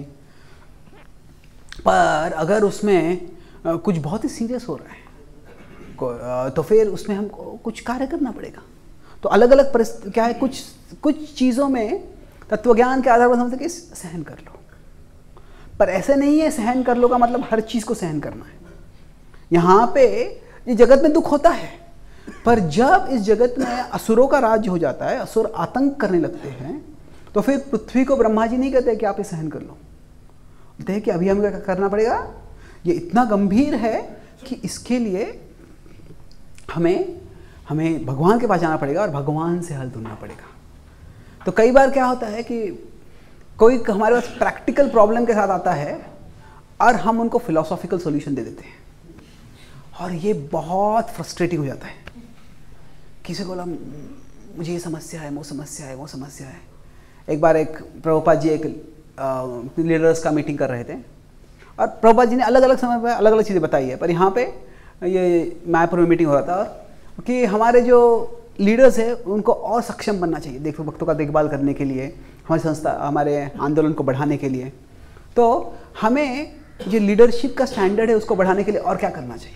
पर अगर उसमें कुछ बहुत ही सीरियस हो रहा है तो फिर उसमें हमको कुछ कार्य करना पड़ेगा। तो अलग अलग परिस्थिति क्या है, कुछ कुछ चीज़ों में तत्वज्ञान के आधार पर समझते कि सहन कर लो, पर ऐसे नहीं है सहन कर लो का मतलब हर चीज़ को सहन करना है। यहाँ पे ये जगत में दुख होता है, पर जब इस जगत में असुरों का राज्य हो जाता है, असुर आतंक करने लगते हैं, तो फिर पृथ्वी को ब्रह्मा जी नहीं कहते कि आप ये सहन कर लो, कहते हैं कि अभी हमें क्या करना पड़ेगा, ये इतना गंभीर है कि इसके लिए हमें हमें भगवान के पास जाना पड़ेगा और भगवान से हल ढूंढना पड़ेगा। तो कई बार क्या होता है कि कोई हमारे पास प्रैक्टिकल प्रॉब्लम के साथ आता है और हम उनको फिलोसॉफिकल सॉल्यूशन दे देते हैं, और ये बहुत फ्रस्ट्रेटिंग हो जाता है। किसी को बोला मुझे ये समस्या है, वो समस्या है, वो समस्या है। एक बार एक प्रभुपाद जी एक लीडर्स का मीटिंग कर रहे थे और प्रभुपाद जी ने अलग अलग समय पर अलग अलग चीज़ें बताई है, पर यहाँ पे ये मायापुर में मीटिंग हो रहा था और कि हमारे जो लीडर्स है उनको और सक्षम बनना चाहिए, देखो भक्तों का देखभाल करने के लिए, हमारी संस्था हमारे आंदोलन को बढ़ाने के लिए। तो हमें जो लीडरशिप का स्टैंडर्ड है उसको बढ़ाने के लिए और क्या करना चाहिए।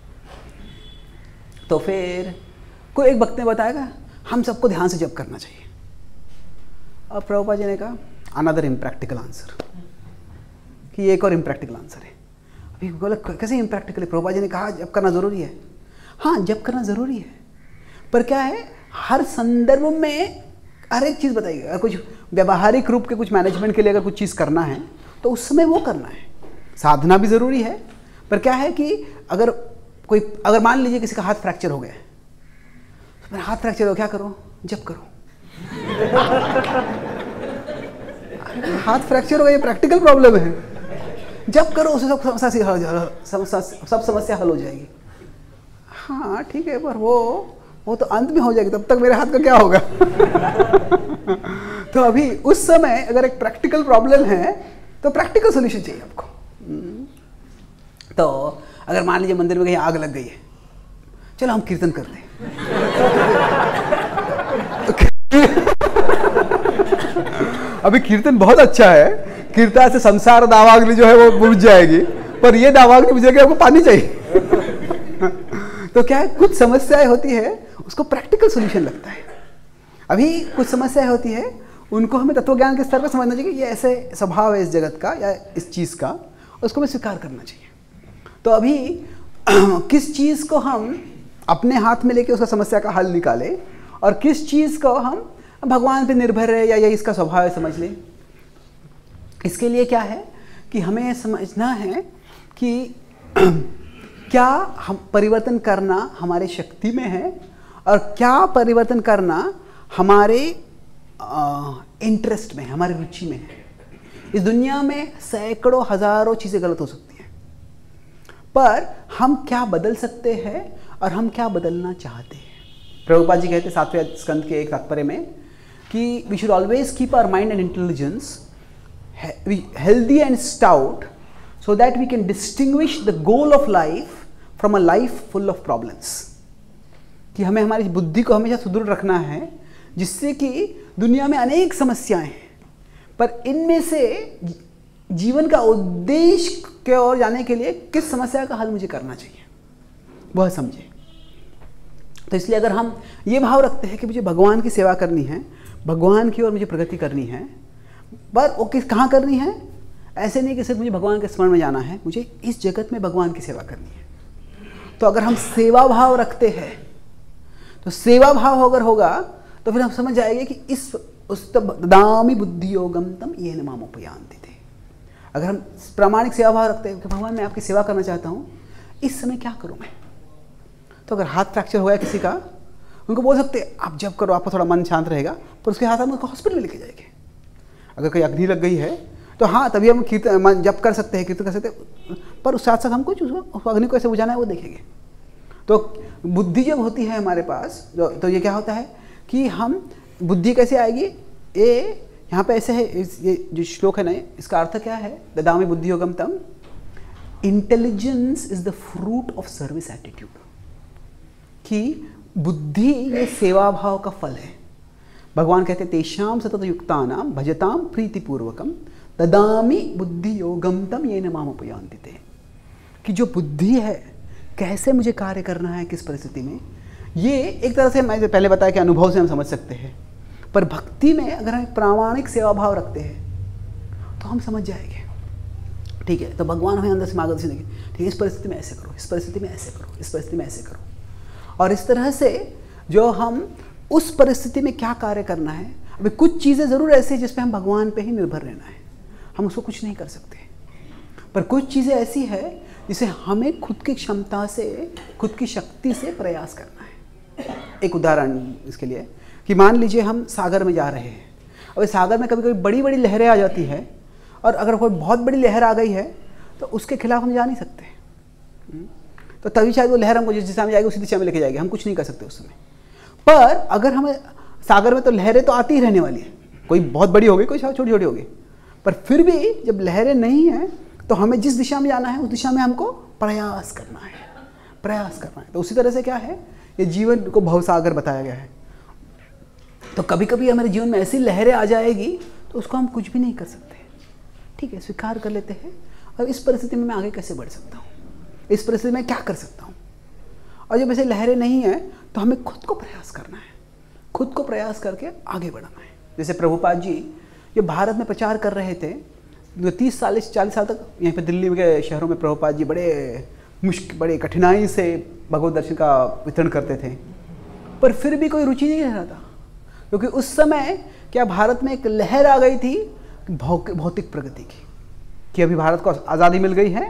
तो फिर कोई एक भक्त ने बताया हम सबको ध्यान से जप करना चाहिए। और प्रभुपाद जी ने कहा अनदर इम्प्रैक्टिकल आंसर, कि एक और इम्प्रैक्टिकल आंसर है। अभी बोला कैसे इम्प्रैक्टिकल है, प्रभुपाद जी ने कहा जप करना ज़रूरी है। हाँ जप करना ज़रूरी है, पर क्या है हर संदर्भ में हर एक चीज़ बताइए। अगर कुछ व्यावहारिक रूप के कुछ मैनेजमेंट के लिए अगर कुछ चीज़ करना है तो उस समय वो करना है। साधना भी ज़रूरी है, पर क्या है कि अगर कोई, अगर मान लीजिए किसी का हाथ फ्रैक्चर हो गया, तो मेरा हाथ फ्रैक्चर हो, क्या करो? जप करो। हाथ फ्रैक्चर हो गया, ये प्रैक्टिकल प्रॉब्लम है, जप करो, उससे सब समस्या सब समस्या हल हो जाएगी। हाँ ठीक है, पर वो वो तो अंत में हो जाएगी, तब तक मेरे हाथ का क्या होगा? तो अभी उस समय अगर एक प्रैक्टिकल प्रॉब्लम है तो प्रैक्टिकल सोल्यूशन चाहिए आपको। तो अगर मान लीजिए मंदिर में कहीं आग लग गई है, चलो हम कीर्तन करते हैं। अभी कीर्तन बहुत अच्छा है, कीर्तन से संसार दावाग्नि जो है वो बुझ जाएगी, पर ये दावाग्नि बुझेगी, आपको पानी चाहिए। तो क्या है, कुछ समस्याएं होती है, उसको प्रैक्टिकल सॉल्यूशन लगता है। अभी कुछ समस्याएं होती है, उनको हमें तत्वज्ञान के स्तर पर समझना चाहिए कि ये ऐसे स्वभाव है इस जगत का या इस चीज़ का, उसको हमें स्वीकार करना चाहिए। तो अभी किस चीज़ को हम अपने हाथ में लेके उसका समस्या का हल निकालें, और किस चीज़ को हम भगवान पे निर्भर है या ये इसका स्वभाव है समझ लें। इसके लिए क्या है कि हमें समझना है कि क्या हम परिवर्तन करना हमारे शक्ति में है, और क्या परिवर्तन करना हमारे इंटरेस्ट में, हमारी रुचि में है। इस दुनिया में सैकड़ों हजारों चीज़ें गलत हो सकती हैं, पर हम क्या बदल सकते हैं और हम क्या बदलना चाहते हैं। प्रभुपाद जी कहते सातवें स्कंद के एक तात्पर्य में कि we should always keep our mind and intelligence healthy and stout so that we can distinguish the goal of life from a life full of problems। कि हमें हमारी बुद्धि को हमेशा सुदृढ़ रखना है, जिससे कि दुनिया में अनेक समस्याएं हैं, पर इनमें से जीवन का उद्देश्य की ओर जाने के लिए किस समस्या का हल मुझे करना चाहिए, वह समझे। तो इसलिए अगर हम ये भाव रखते हैं कि मुझे भगवान की सेवा करनी है, भगवान की ओर मुझे प्रगति करनी है, पर वो किस कहाँ करनी है, ऐसे नहीं कि सिर्फ मुझे भगवान के स्मरण में जाना है, मुझे इस जगत में भगवान की सेवा करनी है। तो अगर हम सेवा भाव रखते हैं, तो सेवा भाव अगर होगा तो फिर हम समझ जाएंगे कि इस उस दामी बुद्धि योगम तम ये न मामोपयांति थे। अगर हम प्रामाणिक सेवा भाव रखते हैं कि भगवान मैं आपकी सेवा करना चाहता हूँ, इस समय क्या करूँ मैं। तो अगर हाथ फ्रैक्चर हो गया किसी का, उनको बोल सकते हैं आप जब करो, आपका थोड़ा मन शांत रहेगा, पर उसके हाथ हम उसको हॉस्पिटल में लेके जाएंगे। अगर कोई अग्नि लग गई है तो हाँ, तभी हम कीर्तन जप कर सकते हैं, कीर्तन कर सकते हैं, पर उस साथ साथ हम कुछ उसको अग्नि को ऐसे बुझाना है वो देखेंगे। तो बुद्धि जब होती है हमारे पास, तो ये क्या होता है कि हम बुद्धि कैसे आएगी, ये यहाँ पे ऐसे है, इस ये जो श्लोक है ना, इसका अर्थ क्या है, ददामि बुद्धि योगम तम, intelligence is the fruit of service attitude. कि बुद्धि ये सेवा भाव का फल है। भगवान कहते हैं तेषाम सतत युक्तानाम भजताम प्रीतिपूर्वकम ददामि बुद्धि योगम तम ये न मामोपयांति थे। कि जो बुद्धि है, कैसे मुझे कार्य करना है, किस परिस्थिति में, ये एक तरह से मैं पहले बताया कि अनुभव से हम समझ सकते हैं, पर भक्ति में अगर हम प्रामाणिक सेवा भाव रखते हैं तो हम समझ जाएंगे। ठीक है, तो भगवान हमें अंदर से मार्गदर्शन देंगे, ठीक है इस परिस्थिति में ऐसे करो, इस परिस्थिति में ऐसे करो, इस परिस्थिति में ऐसे करो। और इस तरह से जो हम उस परिस्थिति में क्या कार्य करना है, अभी कुछ चीज़ें ज़रूर ऐसी जिस पे हम भगवान पे ही निर्भर रहना है, हम उसको कुछ नहीं कर सकते, पर कुछ चीज़ें ऐसी है जिसे हमें खुद की क्षमता से, खुद की शक्ति से प्रयास करना है। एक उदाहरण इसके लिए कि मान लीजिए हम सागर में जा रहे हैं, और सागर में कभी कभी बड़ी बड़ी लहरें आ जाती है, और अगर कोई बहुत बड़ी लहर आ गई है तो उसके खिलाफ हम जा नहीं सकते। तो तभी शायद वो लहर हमको जिस दिशा में जाएगी उसी दिशा में लेके जाएगी, हम कुछ नहीं कर सकते उस समय। पर अगर हमें सागर में तो लहरें तो आती ही रहने वाली है, कोई बहुत बड़ी होगी, कोई छोटी छोटी होगी, पर फिर भी जब लहरें नहीं हैं तो हमें जिस दिशा में जाना है उस दिशा में हमको प्रयास करना है, प्रयास करना है। तो उसी तरह से क्या है, ये जीवन को भवसागर बताया गया है। तो कभी कभी हमारे जीवन में ऐसी लहरें आ जाएगी तो उसको हम कुछ भी नहीं कर सकते। ठीक है, स्वीकार कर लेते हैं, और इस परिस्थिति में मैं आगे कैसे बढ़ सकता हूँ, इस परिस्थिति में क्या कर सकता हूँ। और जब ऐसे लहरें नहीं हैं तो हमें खुद को प्रयास करना है, खुद को प्रयास करके आगे बढ़ना है। जैसे प्रभुपाद जी जो भारत में प्रचार कर रहे थे, तीस साल चालीस साल तक यहाँ पे दिल्ली के शहरों में प्रभुपाद जी बड़े मुश्किल, बड़े कठिनाई से भगवत दर्शन का वितरण करते थे, पर फिर भी कोई रुचि नहीं रह रहा था, क्योंकि उस समय क्या भारत में एक लहर आ गई थी भौतिक प्रगति की, कि अभी भारत को आज़ादी मिल गई है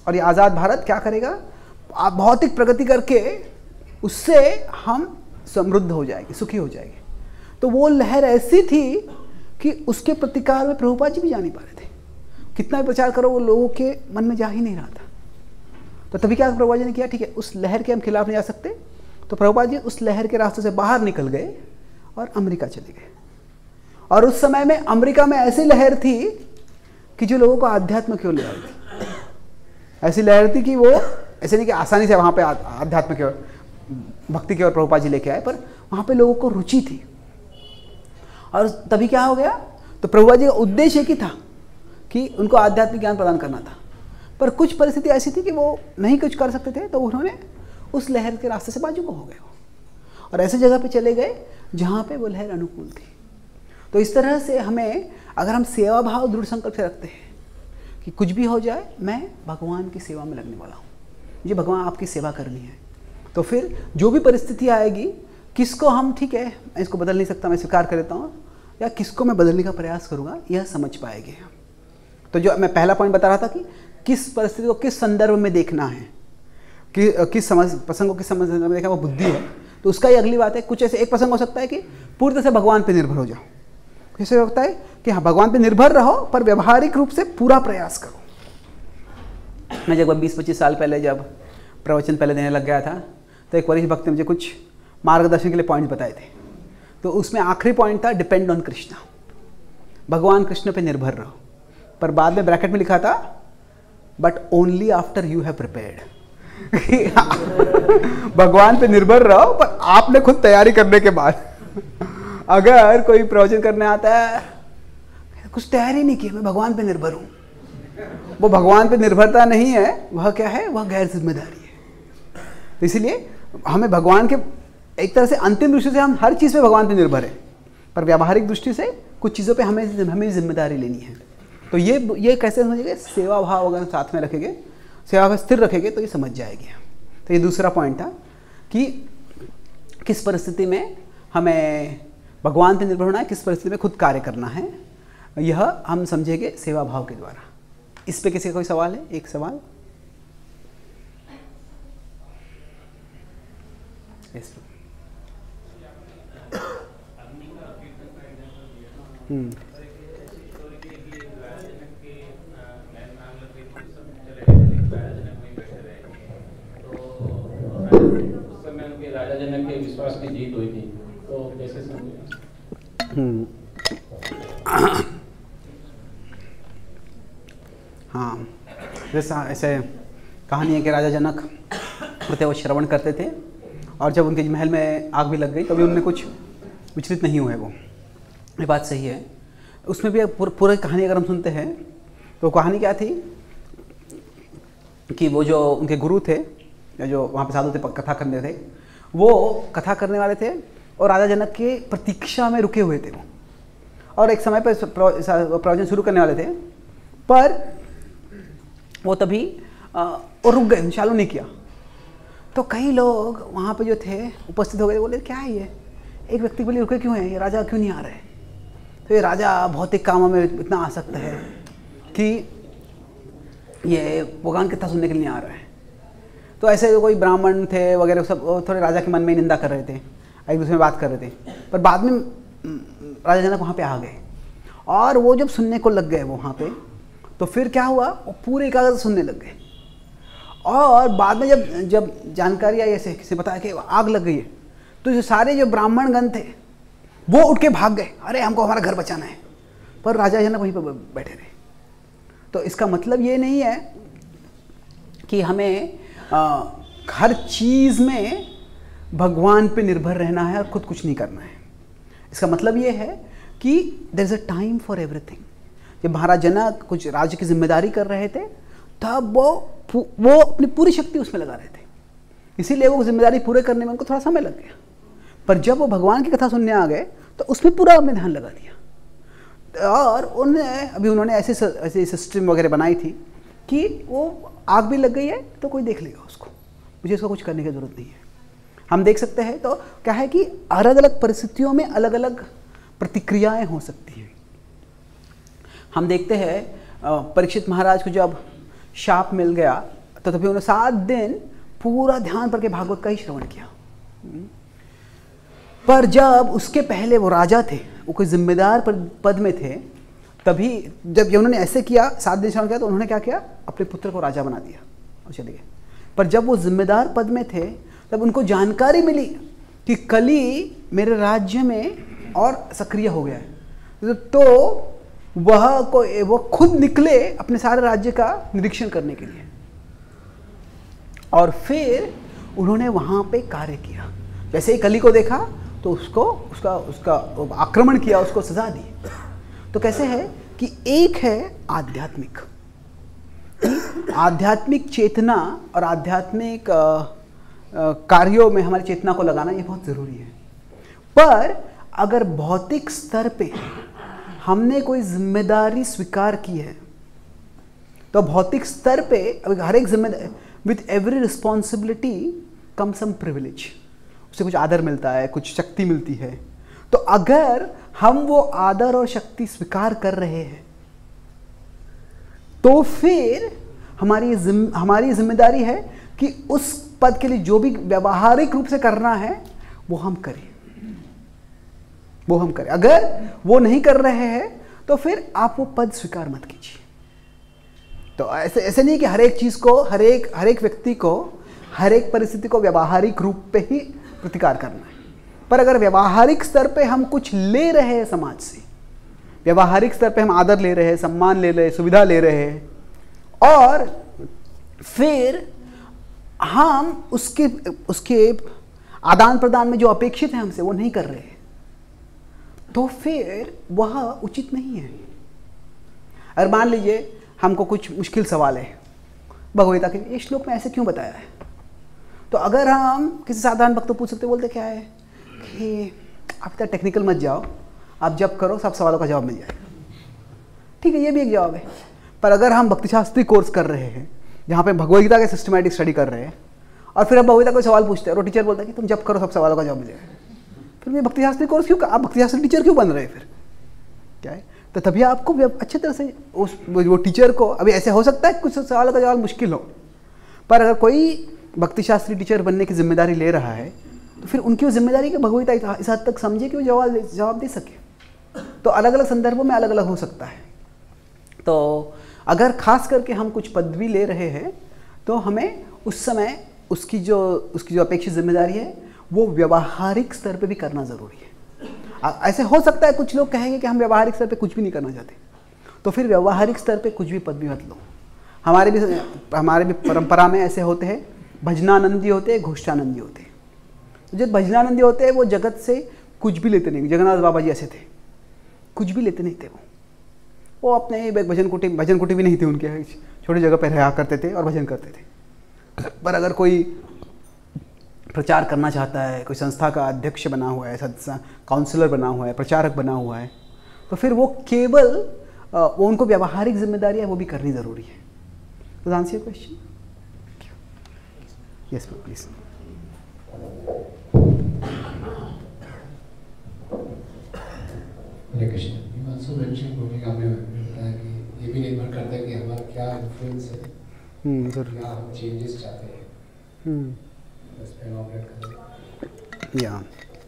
और ये आज़ाद भारत क्या करेगा, आप भौतिक प्रगति करके उससे हम समृद्ध हो जाएंगे, सुखी हो जाएंगे। तो वो लहर ऐसी थी कि उसके प्रतिकार में प्रभुपाद जी भी जा नहीं पा रहे थे। कितना भी प्रचार करो वो लोगों के मन में जा ही नहीं रहा था। तो तभी क्या प्रभुपाद जी ने किया, ठीक है उस लहर के हम खिलाफ नहीं जा सकते, तो प्रभुपाद जी उस लहर के रास्ते से बाहर निकल गए और अमेरिका चले गए। और उस समय में अमेरिका में ऐसी लहर थी कि जो लोगों को आध्यात्म की ओर ले आई थी। ऐसी लहर थी कि वो ऐसे नहीं कि आसानी से वहाँ पे आध्यात्म की ओर, भक्ति की ओर प्रभुपाद जी लेके आए, पर वहाँ पे लोगों को रुचि थी। और तभी क्या हो गया, तो प्रभुपाद जी का उद्देश्य एक ही था कि उनको आध्यात्मिक ज्ञान प्रदान करना था, पर कुछ परिस्थिति ऐसी थी कि वो नहीं कुछ कर सकते थे, तो उन्होंने उस लहर के रास्ते से बाजू को हो गए और ऐसी जगह पे चले गए जहाँ पे वो लहर अनुकूल थी। तो इस तरह से हमें, अगर हम सेवा भाव दृढ़ संकल्प से रखते हैं कि कुछ भी हो जाए मैं भगवान की सेवा में लगने वाला हूँ, मुझे भगवान आपकी सेवा करनी है, तो फिर जो भी परिस्थिति आएगी, किसको हम, ठीक है मैं इसको बदल नहीं सकता, मैं स्वीकार कर लेता हूँ, या किसको मैं बदलने का प्रयास करूँगा, यह समझ पाएंगे। तो जो मैं पहला पॉइंट बता रहा था कि किस परिस्थिति को किस संदर्भ में देखना है, कि किस समझ प्रसंग को किस समझ में देखना, वो बुद्धि है। तो उसका ही अगली बात है, कुछ ऐसे एक प्रसंग हो सकता है कि पूरी तरह से भगवान पे निर्भर हो जाओ, कैसे होता है कि हाँ भगवान पे निर्भर रहो पर व्यवहारिक रूप से पूरा प्रयास करो। मैं जब बीस पच्चीस साल पहले जब प्रवचन पहले देने लग गया था, तो एक वरिष्ठ भक्त ने मुझे कुछ मार्गदर्शन के लिए पॉइंट बताए थे। तो उसमें आखिरी पॉइंट था डिपेंड ऑन कृष्णा, भगवान कृष्ण पे निर्भर रहो, पर बाद में ब्रैकेट में लिखा था but only after you have prepared. भगवान पे निर्भर रहो पर आपने खुद तैयारी करने के बाद। अगर कोई प्रवचन करने आता है कुछ तैयारी नहीं की, मैं भगवान पे निर्भर हूँ, वो भगवान पे निर्भरता नहीं है, वह क्या है, वह गैर जिम्मेदारी है। तो इसलिए हमें भगवान के एक तरह से अंतिम दृष्टि से हम हर चीज़ पे भगवान पे निर्भर है, पर व्यावहारिक दृष्टि से कुछ चीज़ों पे हमें हमें जिम्मेदारी लेनी है। तो ये ये कैसे समझेंगे, सेवा भाव अगर साथ में रखेंगे, सेवा भाव स्थिर रखेंगे तो ये समझ जाएगी। तो ये दूसरा पॉइंट था कि किस परिस्थिति में हमें भगवान पे निर्भर होना है, किस परिस्थिति में खुद कार्य करना है, यह हम समझेंगे सेवा भाव के द्वारा। इस पे किसी का कोई सवाल है? एक सवाल इस पे। हम्म राजा जनक के विश्वास की जीत हुई थी, तो कैसे समझे? हाँ, जैसा ऐसे कहानी है कि राजा जनक होते वो श्रवण करते थे और जब उनके महल में आग भी लग गई तभी उनने कुछ विचलित नहीं हुए। वो ये बात सही है। उसमें भी पूरी कहानी अगर हम सुनते हैं तो कहानी क्या थी कि वो जो उनके गुरु थे, जो वहाँ पे साधु थे, कथा करने थे, वो कथा करने वाले थे और राजा जनक के प्रतीक्षा में रुके हुए थे वो, और एक समय पर प्रवचन शुरू करने वाले थे, पर वो तभी और रुक गए, चालू नहीं किया। तो कई लोग वहाँ पे जो थे उपस्थित हो गए, बोले क्या है ये, एक व्यक्ति के लिए रुके क्यों हैं, ये राजा क्यों नहीं आ रहे? तो ये राजा भौतिक कामों में इतना आसक्त है कि ये भगवान कथा सुनने के लिए नहीं आ रहा है। तो ऐसे कोई ब्राह्मण थे वगैरह सब थोड़े राजा के मन में निंदा कर रहे थे, एक दूसरे में बात कर रहे थे, पर बाद में राजा जनक वहाँ पे आ गए और वो जब सुनने को लग गए वहाँ पे, तो फिर क्या हुआ, वो पूरे एकाग्र सुनने लग गए। और बाद में जब जब जानकारी आई, ऐसे किसी बताया कि आग लग गई है, तो जो सारे जो ब्राह्मण गण थे वो उठ के भाग गए, अरे हमको हमारा घर बचाना है, पर राजा जनक वहीं पर बैठे रहे। तो इसका मतलब ये नहीं है कि हमें आ, हर चीज़ में भगवान पे निर्भर रहना है और खुद कुछ नहीं करना है। इसका मतलब ये है कि there is a time for everything. जब महाराज जनक कुछ राज्य की जिम्मेदारी कर रहे थे तब वो वो अपनी पूरी शक्ति उसमें लगा रहे थे, इसीलिए वो जिम्मेदारी पूरे करने में उनको थोड़ा समय लग गया। पर जब वो भगवान की कथा सुनने आ गए तो उसमें पूरा अपने ध्यान लगा दिया। और उन्हें अभी उन्होंने ऐसे ऐसे सिस्टम वगैरह बनाई थी कि वो आग भी लग गई है तो कोई देख लेगा उसको, मुझे इसका कुछ करने की ज़रूरत नहीं है। हम देख सकते हैं तो क्या है कि अलग अलग परिस्थितियों में अलग अलग प्रतिक्रियाएं हो सकती हैं। हम देखते हैं परीक्षित महाराज को जब शाप मिल गया तो तभी उन्होंने सात दिन पूरा ध्यान करके भागवत का ही श्रवण किया। पर जब उसके पहले वो राजा थे, वो कोई जिम्मेदार पद में थे, तभी जब उन्होंने ऐसे किया, सात दिन श्रवण किया, तो उन्होंने क्या किया, अपने पुत्र को राजा बना दिया और चले गए। पर जब वो जिम्मेदार पद में थे तब उनको जानकारी मिली कि कली मेरे राज्य में और सक्रिय हो गया है, तो वह को वो खुद निकले अपने सारे राज्य का निरीक्षण करने के लिए, और फिर उन्होंने वहाँ पे कार्य किया। जैसे ही कली को देखा तो उसको उसका उसका आक्रमण किया, उसको सजा दी। तो कैसे है कि एक है आध्यात्मिक, आध्यात्मिक चेतना और आध्यात्मिक कार्यों में हमारी चेतना को लगाना ये बहुत ज़रूरी है। पर अगर भौतिक स्तर पे हमने कोई जिम्मेदारी स्वीकार की है, तो भौतिक स्तर पे हर एक जिम्मेदारी, with every responsibility come some privilege, उससे कुछ आदर मिलता है, कुछ शक्ति मिलती है। तो अगर हम वो आदर और शक्ति स्वीकार कर रहे हैं तो फिर हमारी जिम, हमारी जिम्मेदारी है कि उस पद के लिए जो भी व्यवहारिक रूप से करना है वो हम करें, वो हम करें। अगर वो नहीं कर रहे हैं तो फिर आप वो पद स्वीकार मत कीजिए। तो ऐसे ऐसे नहीं कि हर एक चीज को, हर एक हर एक व्यक्ति को, हर एक परिस्थिति को व्यवहारिक रूप पे ही प्रतिकार करना है। पर अगर व्यवहारिक स्तर पे हम कुछ ले रहे हैं समाज से, व्यवहारिक स्तर पे हम आदर ले रहे हैं, सम्मान ले रहे हैं, सुविधा ले रहे हैं, और फिर हम उसके उसके आदान प्रदान में जो अपेक्षित है हमसे वो नहीं कर रहे हैं, तो फिर वह उचित नहीं है। अगर मान लीजिए हमको कुछ मुश्किल सवाल है, भगवद्गीता के ये श्लोक में ऐसे क्यों बताया है, तो अगर हम किसी साधारण भक्त को पूछ सकते, बोलते क्या है कि आप इतना टेक्निकल मत जाओ, आप जब करो सब सवालों का जवाब मिल जाएगा। ठीक है, ये भी एक जवाब है। पर अगर हम भक्तिशास्त्री कोर्स कर रहे हैं जहाँ पे भगवद्गीता के सिस्टमैटिक स्टडी कर रहे हैं, और फिर हम भगवद्गीता कोई सवाल पूछते हैं और टीचर बोलता है कि तुम जब करो सब सवालों का जवाब मिल जाएगा, फिर मैं भक्तिशास्त्री कोर्स क्यों, आप भक्तिशास्त्री टीचर क्यों बन रहे हैं फिर, क्या है? तो तभी आपको अच्छी तरह से उस वो टीचर को, अभी ऐसे हो सकता है कुछ सवालों का जवाब मुश्किल हो, पर अगर कोई भक्तिशास्त्री टीचर बनने की जिम्मेदारी ले रहा है तो फिर उनकी वो जिम्मेदारी कि भगवद्गीता इस हद तक समझे कि वो जवाब जवाब दे सके। तो अलग अलग संदर्भों में अलग अलग हो सकता है। तो अगर खास करके हम कुछ पदवी ले रहे हैं तो हमें उस समय उसकी जो उसकी जो अपेक्षित जिम्मेदारी है वो व्यवहारिक स्तर पे भी करना ज़रूरी है। ऐसे हो सकता है कुछ लोग कहेंगे कि हम व्यवहारिक स्तर पे कुछ भी नहीं करना चाहते, तो फिर व्यवहारिक स्तर पे कुछ भी पदवी मत लो। हमारे भी हमारे भी परंपरा में ऐसे होते हैं, भजनानंदी होते हैं, घोष्ठानंदी होते हैं। जो भजनानंदी होते हैं वो जगत से कुछ भी लेते नहीं। जगन्नाथ बाबा जी ऐसे थे, कुछ भी लेते नहीं थे। वो वो अपने भजन कुटी भजन कुटी भी नहीं थी उनके, छोटी जगह पर रहा करते थे और भजन करते थे। पर अगर कोई प्रचार करना चाहता है, कोई संस्था का अध्यक्ष बना हुआ है, काउंसलर बना हुआ है, प्रचारक बना हुआ है, तो फिर वो केवल वो उनको व्यवहारिक जिम्मेदारी है वो भी करनी ज़रूरी है। तो answer your question. Yes please. Hare Krishna. You also mention भूमिका में बताया कि ये भी निर्भर करता है कि हमारा क्या इन्फ्लुएंस है, हम्म जरूर क्या हम चेंजेस चाहते हैं, हम्म बस पे ऑपरेट करें। या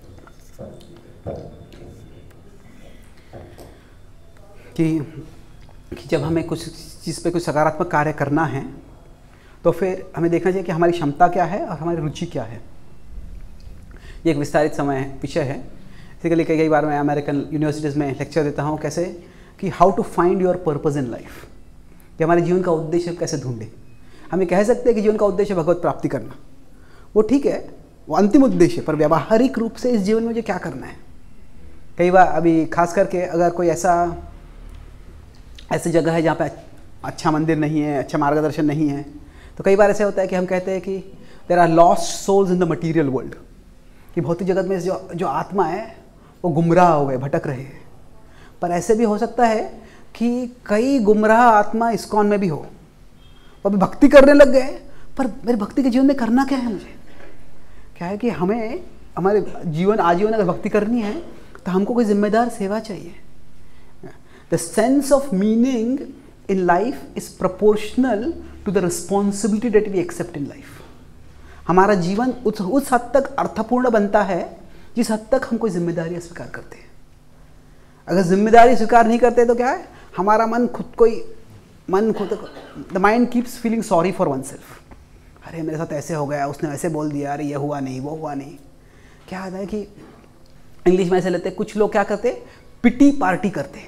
कि कि जब हमें कुछ चीज़ पे कुछ सकारात्मक कार्य करना है तो फिर हमें देखना चाहिए कि हमारी क्षमता क्या है और हमारी रुचि क्या है। ये एक विस्तारित समय विषय है। बेसिकली कई कई बार मैं अमेरिकन यूनिवर्सिटीज़ में लेक्चर देता हूँ कैसे कि how to find your purpose in life, कि हमारे जीवन का उद्देश्य कैसे ढूंढें। हम ये कह सकते हैं कि जीवन का उद्देश्य भगवत प्राप्ति करना, वो ठीक है, वो अंतिम उद्देश्य, पर व्यावहारिक रूप से इस जीवन में मुझे क्या करना है। कई बार अभी खास करके अगर कोई ऐसा ऐसी जगह है जहाँ पे अच्छा मंदिर नहीं है, अच्छा मार्गदर्शन नहीं है, तो कई बार ऐसे होता है कि हम कहते हैं कि there are lost souls in the material world, कि भौतिक जगत में जो जो आत्मा है वो गुमराह हो गए, भटक रहे हैं। पर ऐसे भी हो सकता है कि कई गुमराह आत्मा इस्कॉन में भी हो, वो अभी भक्ति करने लग गए, पर मेरे भक्ति के जीवन में करना क्या है, मुझे क्या है कि हमें हमारे जीवन आजीवन अगर भक्ति करनी है तो हमको कोई जिम्मेदार सेवा चाहिए। The sense of meaning in life is proportional to the responsibility that we accept in life. हमारा जीवन उस उस हद तक अर्थपूर्ण बनता है जिस हद तक हम कोई जिम्मेदारियां स्वीकार करते हैं। अगर जिम्मेदारी स्वीकार नहीं करते तो क्या है, हमारा मन खुद कोई मन खुद the mind keeps feeling sorry for oneself. अरे मेरे साथ ऐसे हो गया, उसने वैसे बोल दिया, अरे ये हुआ नहीं, वो हुआ नहीं। क्या आता है कि इंग्लिश में ऐसे लेते, कुछ लोग क्या करते, पिटी पार्टी करते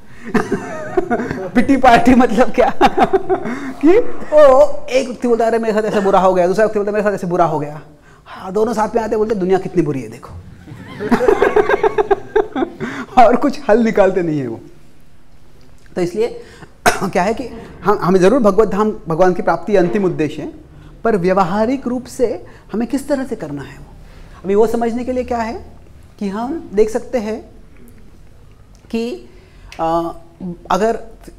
पिटी पार्टी मतलब क्या कि ओ एक व्यक्ति बोलता है अरे मेरे साथ ऐसे बुरा हो गया, दूसरा व्यक्ति बोलता है मेरे साथ ऐसे बुरा हो गया। हाँ, दोनों साथ में आते बोलते दुनिया कितनी बुरी है देखो और कुछ हल निकालते नहीं है वो। तो इसलिए क्या है कि हम हमें ज़रूर भगवत धाम भगवान की प्राप्ति अंतिम उद्देश्य है, पर व्यवहारिक रूप से हमें किस तरह से करना है वो अभी वो समझने के लिए क्या है कि हम देख सकते हैं कि आ, अगर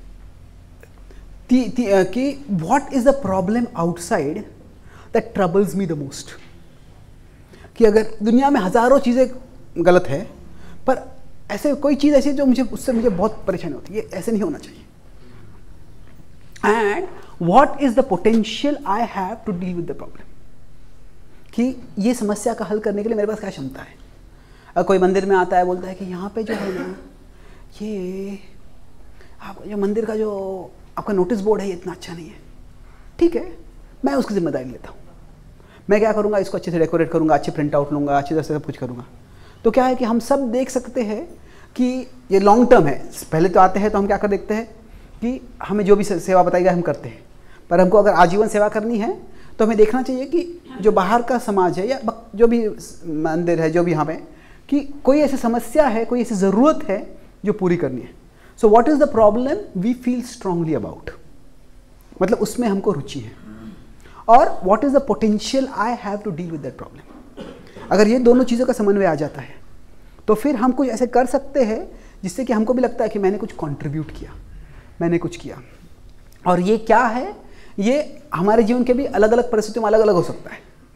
ती, ती, आ, कि what is the problem outside that troubles me the most, कि अगर दुनिया में हज़ारों चीज़ें गलत है पर ऐसे कोई चीज़ ऐसी जो मुझे उससे मुझे बहुत परेशानी होती है, ये ऐसे नहीं होना चाहिए। And what is the potential I have to deal with the problem, कि ये समस्या का हल करने के लिए मेरे पास क्या क्षमता है। अगर कोई मंदिर में आता है बोलता है कि यहाँ पे जो है ना ये आप जो मंदिर का जो आपका नोटिस बोर्ड है ये इतना अच्छा नहीं है, ठीक है, मैं उसकी जिम्मेदारी लेता हूँ। मैं क्या करूँगा, इसको अच्छे से डेकोरेट करूँगा, अच्छे प्रिंट आउट लूँगा, अच्छी तरह से सब कुछ करूँगा। तो क्या है कि हम सब देख सकते हैं कि ये लॉन्ग टर्म है। पहले तो आते हैं तो हम क्या कर देखते हैं कि हमें जो भी सेवा बताएगा हम करते हैं, पर हमको अगर आजीवन सेवा करनी है तो हमें देखना चाहिए कि जो बाहर का समाज है या जो भी मंदिर है, जो भी यहाँ पे, कि कोई ऐसी समस्या है, कोई ऐसी ज़रूरत है जो पूरी करनी है। So what is the problem we feel strongly about, मतलब उसमें हमको रुचि है, और what is the potential I have to deal with that problem. अगर ये दोनों चीज़ों का समन्वय आ जाता है तो फिर हम कुछ ऐसे कर सकते हैं जिससे कि हमको भी लगता है कि मैंने कुछ कंट्रीब्यूट किया, मैंने कुछ किया। और ये क्या है, ये हमारे जीवन के भी अलग अलग परिस्थितियों में अलग अलग हो सकता है,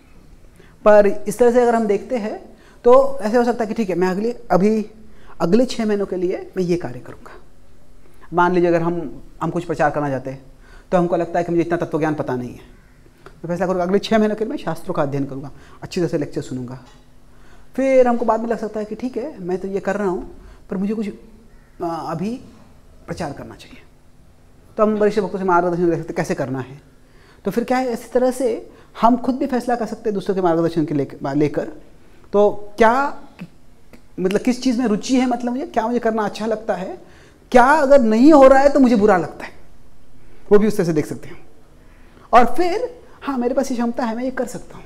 पर इस तरह से अगर हम देखते हैं तो ऐसे हो सकता है कि ठीक है, मैं अगले अभी अगले छः महीनों के लिए मैं ये कार्य करूँगा। मान लीजिए अगर हम हम कुछ प्रचार करना चाहते हैं तो हमको लगता है कि मुझे इतना तत्वज्ञान पता नहीं है, तो फैसला करूँगा अगले छः महीनों के लिए मैं शास्त्रों का अध्ययन करूँगा, अच्छी तरह से लेक्चर सुनूंगा। फिर हमको बाद में लग सकता है कि ठीक है, मैं तो ये कर रहा हूँ पर मुझे कुछ आ, अभी प्रचार करना चाहिए, तो हम वरिष्ठ भक्तों से मार्गदर्शन दे सकते कैसे करना है। तो फिर क्या है, इसी तरह से हम खुद भी फैसला कर सकते हैं दूसरों के मार्गदर्शन के लेकर। तो क्या मतलब किस चीज़ में रुचि है, मतलब मुझे क्या मुझे करना अच्छा लगता है, क्या अगर नहीं हो रहा है तो मुझे बुरा लगता है, वो भी उस तरह से देख सकते हैं। और फिर हाँ, मेरे पास ये क्षमता है, मैं ये कर सकता हूँ।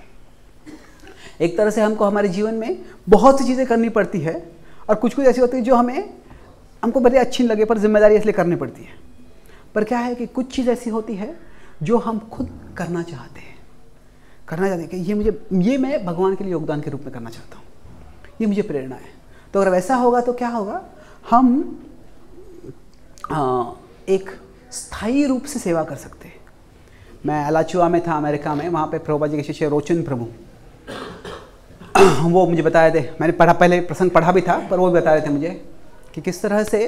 एक तरह से हमको हमारे जीवन में बहुत सी चीज़ें करनी पड़ती है और कुछ कुछ ऐसी होती है जो हमें हमको बड़ी अच्छी नहीं लगे पर जिम्मेदारी इसलिए करनी पड़ती है। पर क्या है कि कुछ चीज़ ऐसी होती है जो हम खुद करना चाहते हैं, करना चाहते हैं कि ये मुझे ये मैं भगवान के लिए योगदान के रूप में करना चाहता हूँ, ये मुझे प्रेरणा है। तो अगर वैसा होगा तो क्या होगा, हम आ, एक स्थायी रूप से सेवा कर सकते हैं। मैं अलाचुआ में था अमेरिका में, वहाँ पे प्रभुपाद जी के शिष्य रोचन प्रभु वो मुझे बताए थे, मैंने पढ़ा पहले प्रसंग पढ़ा भी था, पर वो भी बता रहे थे मुझे कि किस तरह से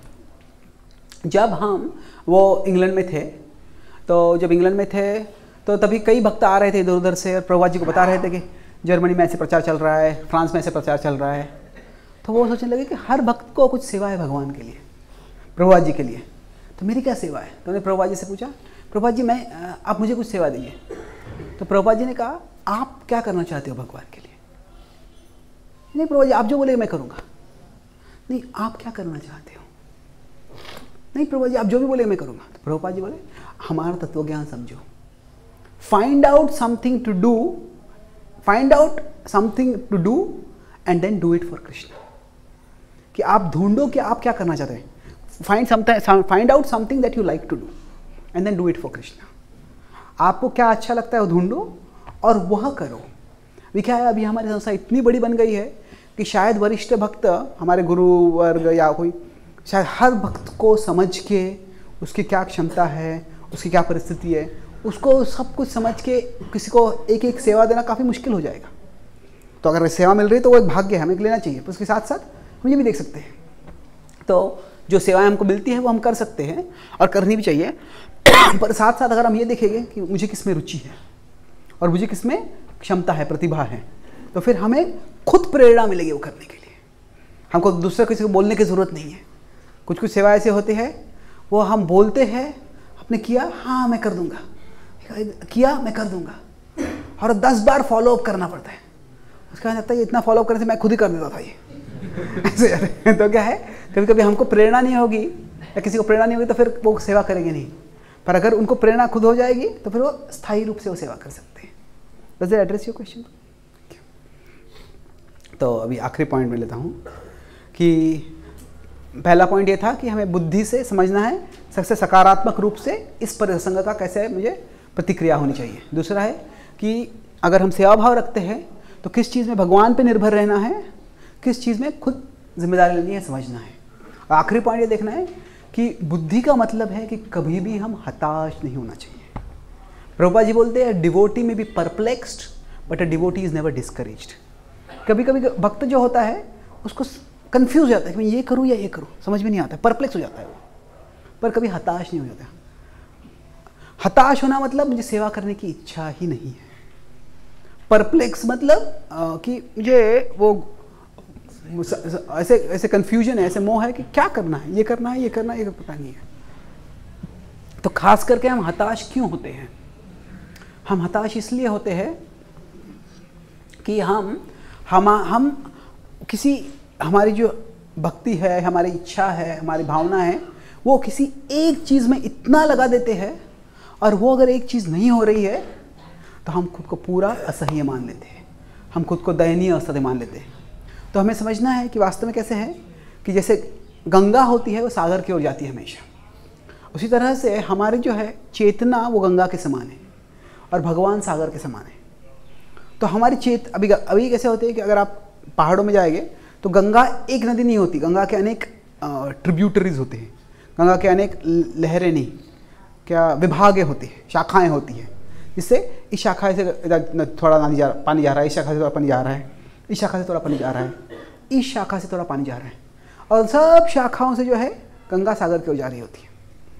जब हम वो इंग्लैंड में थे, तो जब इंग्लैंड में थे तो तभी कई भक्त आ रहे थे इधर उधर से और प्रभुपाद जी को बता रहे थे कि जर्मनी में ऐसे प्रचार चल रहा है, फ्रांस में ऐसे प्रचार चल रहा है। तो वो सोचने लगे कि हर भक्त को कुछ सेवा है भगवान के लिए, प्रभुपाद जी के लिए, तो मेरी क्या सेवा है। तो मैंने प्रभुपाद जी से पूछा, प्रभुपाद जी मैं आप मुझे कुछ सेवा दीजिए। तो प्रभुपाद जी ने कहा आप क्या करना चाहते हो भगवान के लिए। नहीं प्रभुपाद जी आप जो बोले मैं करूँगा। नहीं आप क्या करना चाहते हो। नहीं प्रभुपाद जी आप जो भी बोले मैं करूँगा। तो प्रभुपाद जी बोले हमारा तत्वज्ञान समझो, find out something to do, find out something to do and then do it for Krishna. कि आप ढूंढो कि आप क्या करना चाहते हैं, find something, find out something that you like to do and then do it for Krishna. आपको क्या अच्छा लगता है वो ढूंढो और वह करो। अभी क्या है, अभी हमारी संस्था इतनी बड़ी बन गई है कि शायद वरिष्ठ भक्त हमारे गुरु वर्ग या कोई शायद हर भक्त को समझ के उसकी क्या क्षमता है, उसकी क्या परिस्थिति है, उसको सब कुछ समझ के किसी को एक एक सेवा देना काफ़ी मुश्किल हो जाएगा। तो अगर सेवा मिल रही है तो वो एक भाग्य है, हमें लेना चाहिए, पर उसके साथ साथ हम ये भी देख सकते हैं। तो जो सेवाएं हमको मिलती है वो हम कर सकते हैं और करनी भी चाहिए पर साथ साथ अगर हम ये देखेंगे कि मुझे किस में रुचि है और मुझे किस में क्षमता है, प्रतिभा है, तो फिर हमें खुद प्रेरणा मिलेगी वो करने के लिए। हमको दूसरे किसी को बोलने की ज़रूरत नहीं है। कुछ कुछ सेवा ऐसे होते हैं वो हम बोलते हैं, आपने किया, हाँ मैं कर दूंगा, किया मैं कर दूंगा, और दस बार फॉलो अप करना पड़ता है। उसका लगता है ये इतना फॉलो अप करने से मैं खुद ही कर देता था ये ऐसे। तो क्या है, कभी कभी हमको प्रेरणा नहीं होगी या किसी को प्रेरणा नहीं होगी तो फिर वो सेवा करेंगे नहीं, पर अगर उनको प्रेरणा खुद हो जाएगी तो फिर वो स्थायी रूप से वो सेवा कर सकते हैं। Does that address your question? तो अभी आखिरी पॉइंट में लेता हूँ कि पहला पॉइंट ये था कि हमें बुद्धि से समझना है सबसे सकारात्मक रूप से इस प्रसंग का कैसे मुझे प्रतिक्रिया होनी चाहिए। दूसरा है कि अगर हम सेवा भाव रखते हैं तो किस चीज़ में भगवान पे निर्भर रहना है, किस चीज़ में खुद जिम्मेदारी लेनी है, समझना है। और आखिरी पॉइंट ये देखना है कि बुद्धि का मतलब है कि कभी भी हम हताश नहीं होना चाहिए। प्रभुपाद जी बोलते हैं devotee may be perplexed but a devotee is never discouraged. कभी कभी भक्त जो होता है उसको कंफ्यूज हो जाता है कि मैं ये करूँ या ये करूँ, समझ में नहीं आता, परप्लेक्स हो जाता है वो, पर कभी हताश नहीं हो जाता। हताश होना मतलब मुझे सेवा करने की इच्छा ही नहीं है। परप्लेक्स मतलब आ, कि मुझे वो ऐसे ऐसे कंफ्यूजन है, ऐसे मोह है कि क्या करना है, ये करना है, ये करना है, ये पता नहीं है। तो खास करके हम हताश क्यों होते हैं? हम हताश इसलिए होते हैं कि हम हम हम किसी हमारी जो भक्ति है, हमारी इच्छा है, हमारी भावना है, वो किसी एक चीज़ में इतना लगा देते हैं, और वो अगर एक चीज़ नहीं हो रही है तो हम खुद को पूरा असह्य मान लेते हैं, हम खुद को दयनीय असह्य मान लेते हैं। तो हमें समझना है कि वास्तव में कैसे है कि जैसे गंगा होती है वो सागर की ओर जाती है हमेशा, उसी तरह से हमारी जो है चेतना वो गंगा के समान है और भगवान सागर के समान है। तो हमारी चेत अभी अभी कैसे होते हैं कि अगर आप पहाड़ों में जाएंगे तो गंगा एक नदी नहीं होती, गंगा के अनेक ट्रिब्यूटरीज होते हैं, गंगा के अनेक लहरें नहीं क्या विभागे होती है, शाखाएं होती हैं, जिससे इस शाखा से थोड़ा पानी जा पानी जा रहा है, इस शाखा से थोड़ा पानी जा रहा है, इस शाखा से थोड़ा पानी जा रहा है, इस शाखा से थोड़ा पानी जा रहा है, और सब शाखाओं से जो है गंगा सागर की ओर जा रही होती है।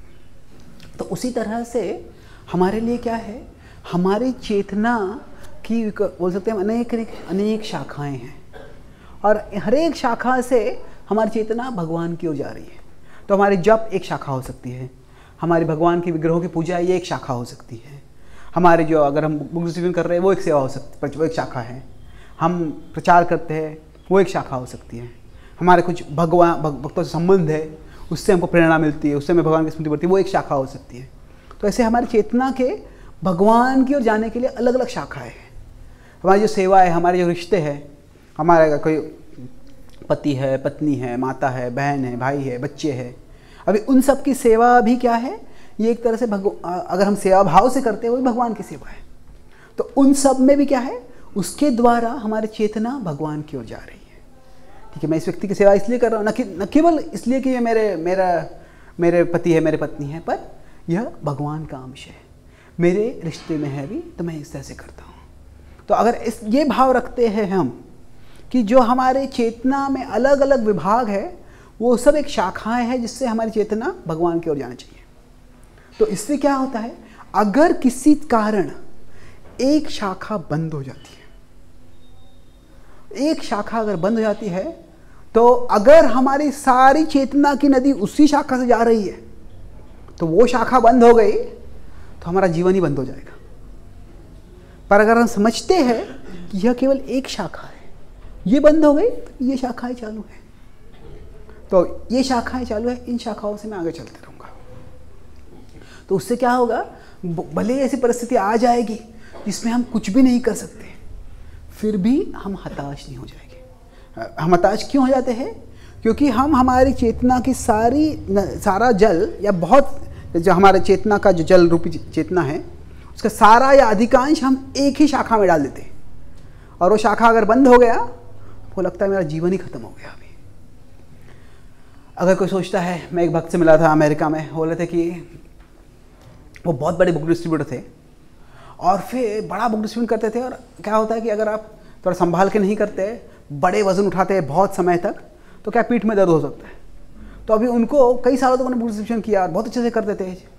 तो उसी तरह से हमारे लिए क्या है, हमारी चेतना की बोल सकते हैं अनेक अनेक शाखाएं हैं, और हर एक शाखा से हमारी चेतना भगवान की ओर जा रही है। तो हमारी जप एक शाखा हो सकती है, हमारी भगवान के विग्रहों की पूजा ये एक शाखा हो सकती है, हमारे जो अगर हम बुक डिस्ट्रीब्यूशन कर रहे हैं वो एक सेवा हो सकती है, वो एक शाखा है, हम प्रचार करते हैं वो एक शाखा हो सकती है, हमारे कुछ भगवान भक्तों से संबंध है उससे हमको प्रेरणा मिलती है, उससे हमें भगवान की स्मृति बढ़ती है, वो एक शाखा हो सकती है। तो ऐसे हमारी चेतना के भगवान की ओर जाने के लिए अलग अलग शाखाएँ हैं। हमारी जो सेवा है, हमारे जो रिश्ते हैं, हमारा कोई पति है, पत्नी है, माता है, बहन है, भाई है, बच्चे हैं, अभी उन सब की सेवा भी क्या है, ये एक तरह से भगवान, अगर हम सेवा भाव से करते हैं वो भी भगवान की सेवा है। तो उन सब में भी क्या है, उसके द्वारा हमारी चेतना भगवान की ओर जा रही है। ठीक है, मैं इस व्यक्ति की सेवा इसलिए कर रहा हूँ, न कि न केवल इसलिए कि ये मेरे मेरा मेरे पति है, मेरे पत्नी है, पर यह भगवान का अंश है, मेरे रिश्ते में है भी, तो मैं इस तरह से करता हूँ। तो अगर इस ये भाव रखते हैं हम कि जो हमारे चेतना में अलग अलग विभाग है वो सब एक शाखाएं हैं जिससे हमारी चेतना भगवान की ओर जाना चाहिए। तो इससे क्या होता है, अगर किसी कारण एक शाखा बंद हो जाती है, एक शाखा अगर बंद हो जाती है, तो अगर हमारी सारी चेतना की नदी उसी शाखा से जा रही है तो वो शाखा बंद हो गई तो हमारा जीवन ही बंद हो जाएगा। पर अगर हम समझते हैं कि यह केवल एक शाखा है, ये बंद हो गई तो ये शाखाएं चालू है, तो ये शाखाएं चालू है, इन शाखाओं से मैं आगे चलते रहूँगा। तो उससे क्या होगा, भले ऐसी परिस्थिति आ जाएगी जिसमें हम कुछ भी नहीं कर सकते, फिर भी हम हताश नहीं हो जाएंगे। हम हताश क्यों हो जाते हैं, क्योंकि हम हमारी चेतना की सारी सारा जल या बहुत जो हमारे चेतना का जो जल रूपी चेतना है उसका सारा या अधिकांश हम एक ही शाखा में डाल देते हैं, और वो शाखा अगर बंद हो गया आपको लगता है मेरा जीवन ही खत्म हो गया। अभी अगर कोई सोचता है, मैं एक भक्त से मिला था अमेरिका में, बोल रहे थे कि वो बहुत बड़े बुक डिस्ट्रीब्यूटर थे और फिर बड़ा बुक डिस्ट्रीब्यूट करते थे, और क्या होता है कि अगर आप थोड़ा संभाल के नहीं करते, बड़े वजन उठाते हैं बहुत समय तक, तो क्या पीठ में दर्द हो सकता है। तो अभी उनको कई सालों तक उन्होंने बुक डिस्ट्रीब्यूशन किया और बहुत अच्छे से करते थे,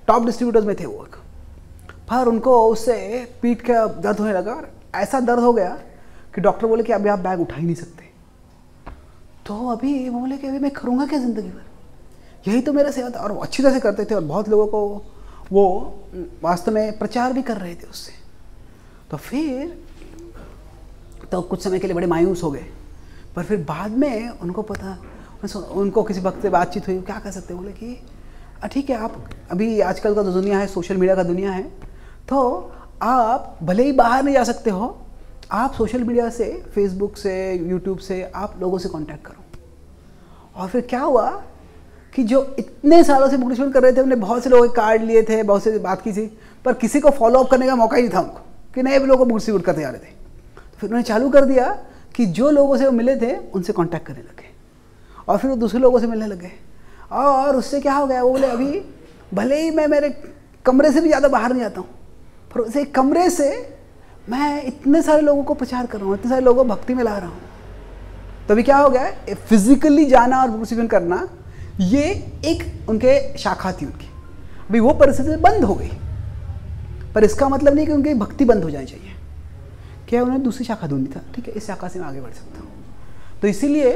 टॉप डिस्ट्रीब्यूटर्स में थे वो, पर उनको उससे पीठ का दर्द होने लगा और ऐसा दर्द हो गया कि डॉक्टर बोले कि अभी आप बैग उठा ही नहीं सकते। तो अभी वो बोले कि अभी मैं करूँगा क्या ज़िंदगी भर, यही तो मेरा सेवा था। और वो अच्छी तरह से करते थे और बहुत लोगों को वो वास्तव में प्रचार भी कर रहे थे उससे। तो फिर तो कुछ समय के लिए बड़े मायूस हो गए, पर फिर बाद में उनको पता, उनको किसी वक्त से बातचीत हुई, क्या कर सकते, बोले कि ठीक है आप अभी आजकल का तो दुनिया है, सोशल मीडिया का दुनिया है, तो आप भले ही बाहर नहीं जा सकते हो, आप सोशल मीडिया से, फेसबुक से, यूट्यूब से आप लोगों से कांटेक्ट करो। और फिर क्या हुआ कि जो इतने सालों से बुक डिस्ट्रीब्यूट कर रहे थे, उन्होंने बहुत से लोगों के कार्ड लिए थे, बहुत से बात की थी, पर किसी को फॉलो अप करने का मौका ही नहीं था उनको कि नए लोगों को बुक डिस्ट्रीब्यूट करते जा रहे थे। तो फिर उन्होंने चालू कर दिया कि जो लोगों से वो मिले थे उनसे कांटेक्ट करने लगे और फिर वो दूसरे लोगों से मिलने लगे। और उससे क्या हो गया, वो बोले अभी भले ही मैं मेरे कमरे से भी ज़्यादा बाहर नहीं जाता हूँ, पर उसे कमरे से मैं इतने सारे लोगों को प्रचार कर रहा हूँ, इतने सारे लोगों को भक्ति में ला रहा हूँ। तभी क्या हो गया, फिजिकली जाना और बुक डिस्ट्रीब्यूट करना ये एक उनके शाखा थी उनकी। अभी वो परिस्थिति बंद हो गई, पर इसका मतलब नहीं कि उनकी भक्ति बंद हो जानी चाहिए, क्या उन्हें दूसरी शाखा ढूंढनी था, ठीक है, इस शाखा से मैं आगे बढ़ सकता हूँ। तो इसीलिए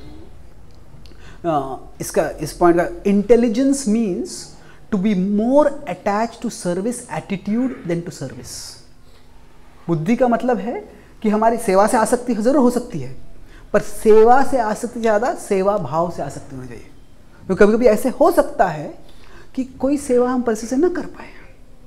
इसका इस पॉइंट का intelligence means to be more attach to service attitude than to service. बुद्धि का मतलब है कि हमारी सेवा से आसक्ति जरूर हो सकती है, पर सेवा से आसक्ति ज़्यादा सेवा भाव से आसक्ति होनी चाहिए। तो कभी कभी ऐसे हो सकता है कि कोई सेवा हम परिस्थिति से न कर पाए,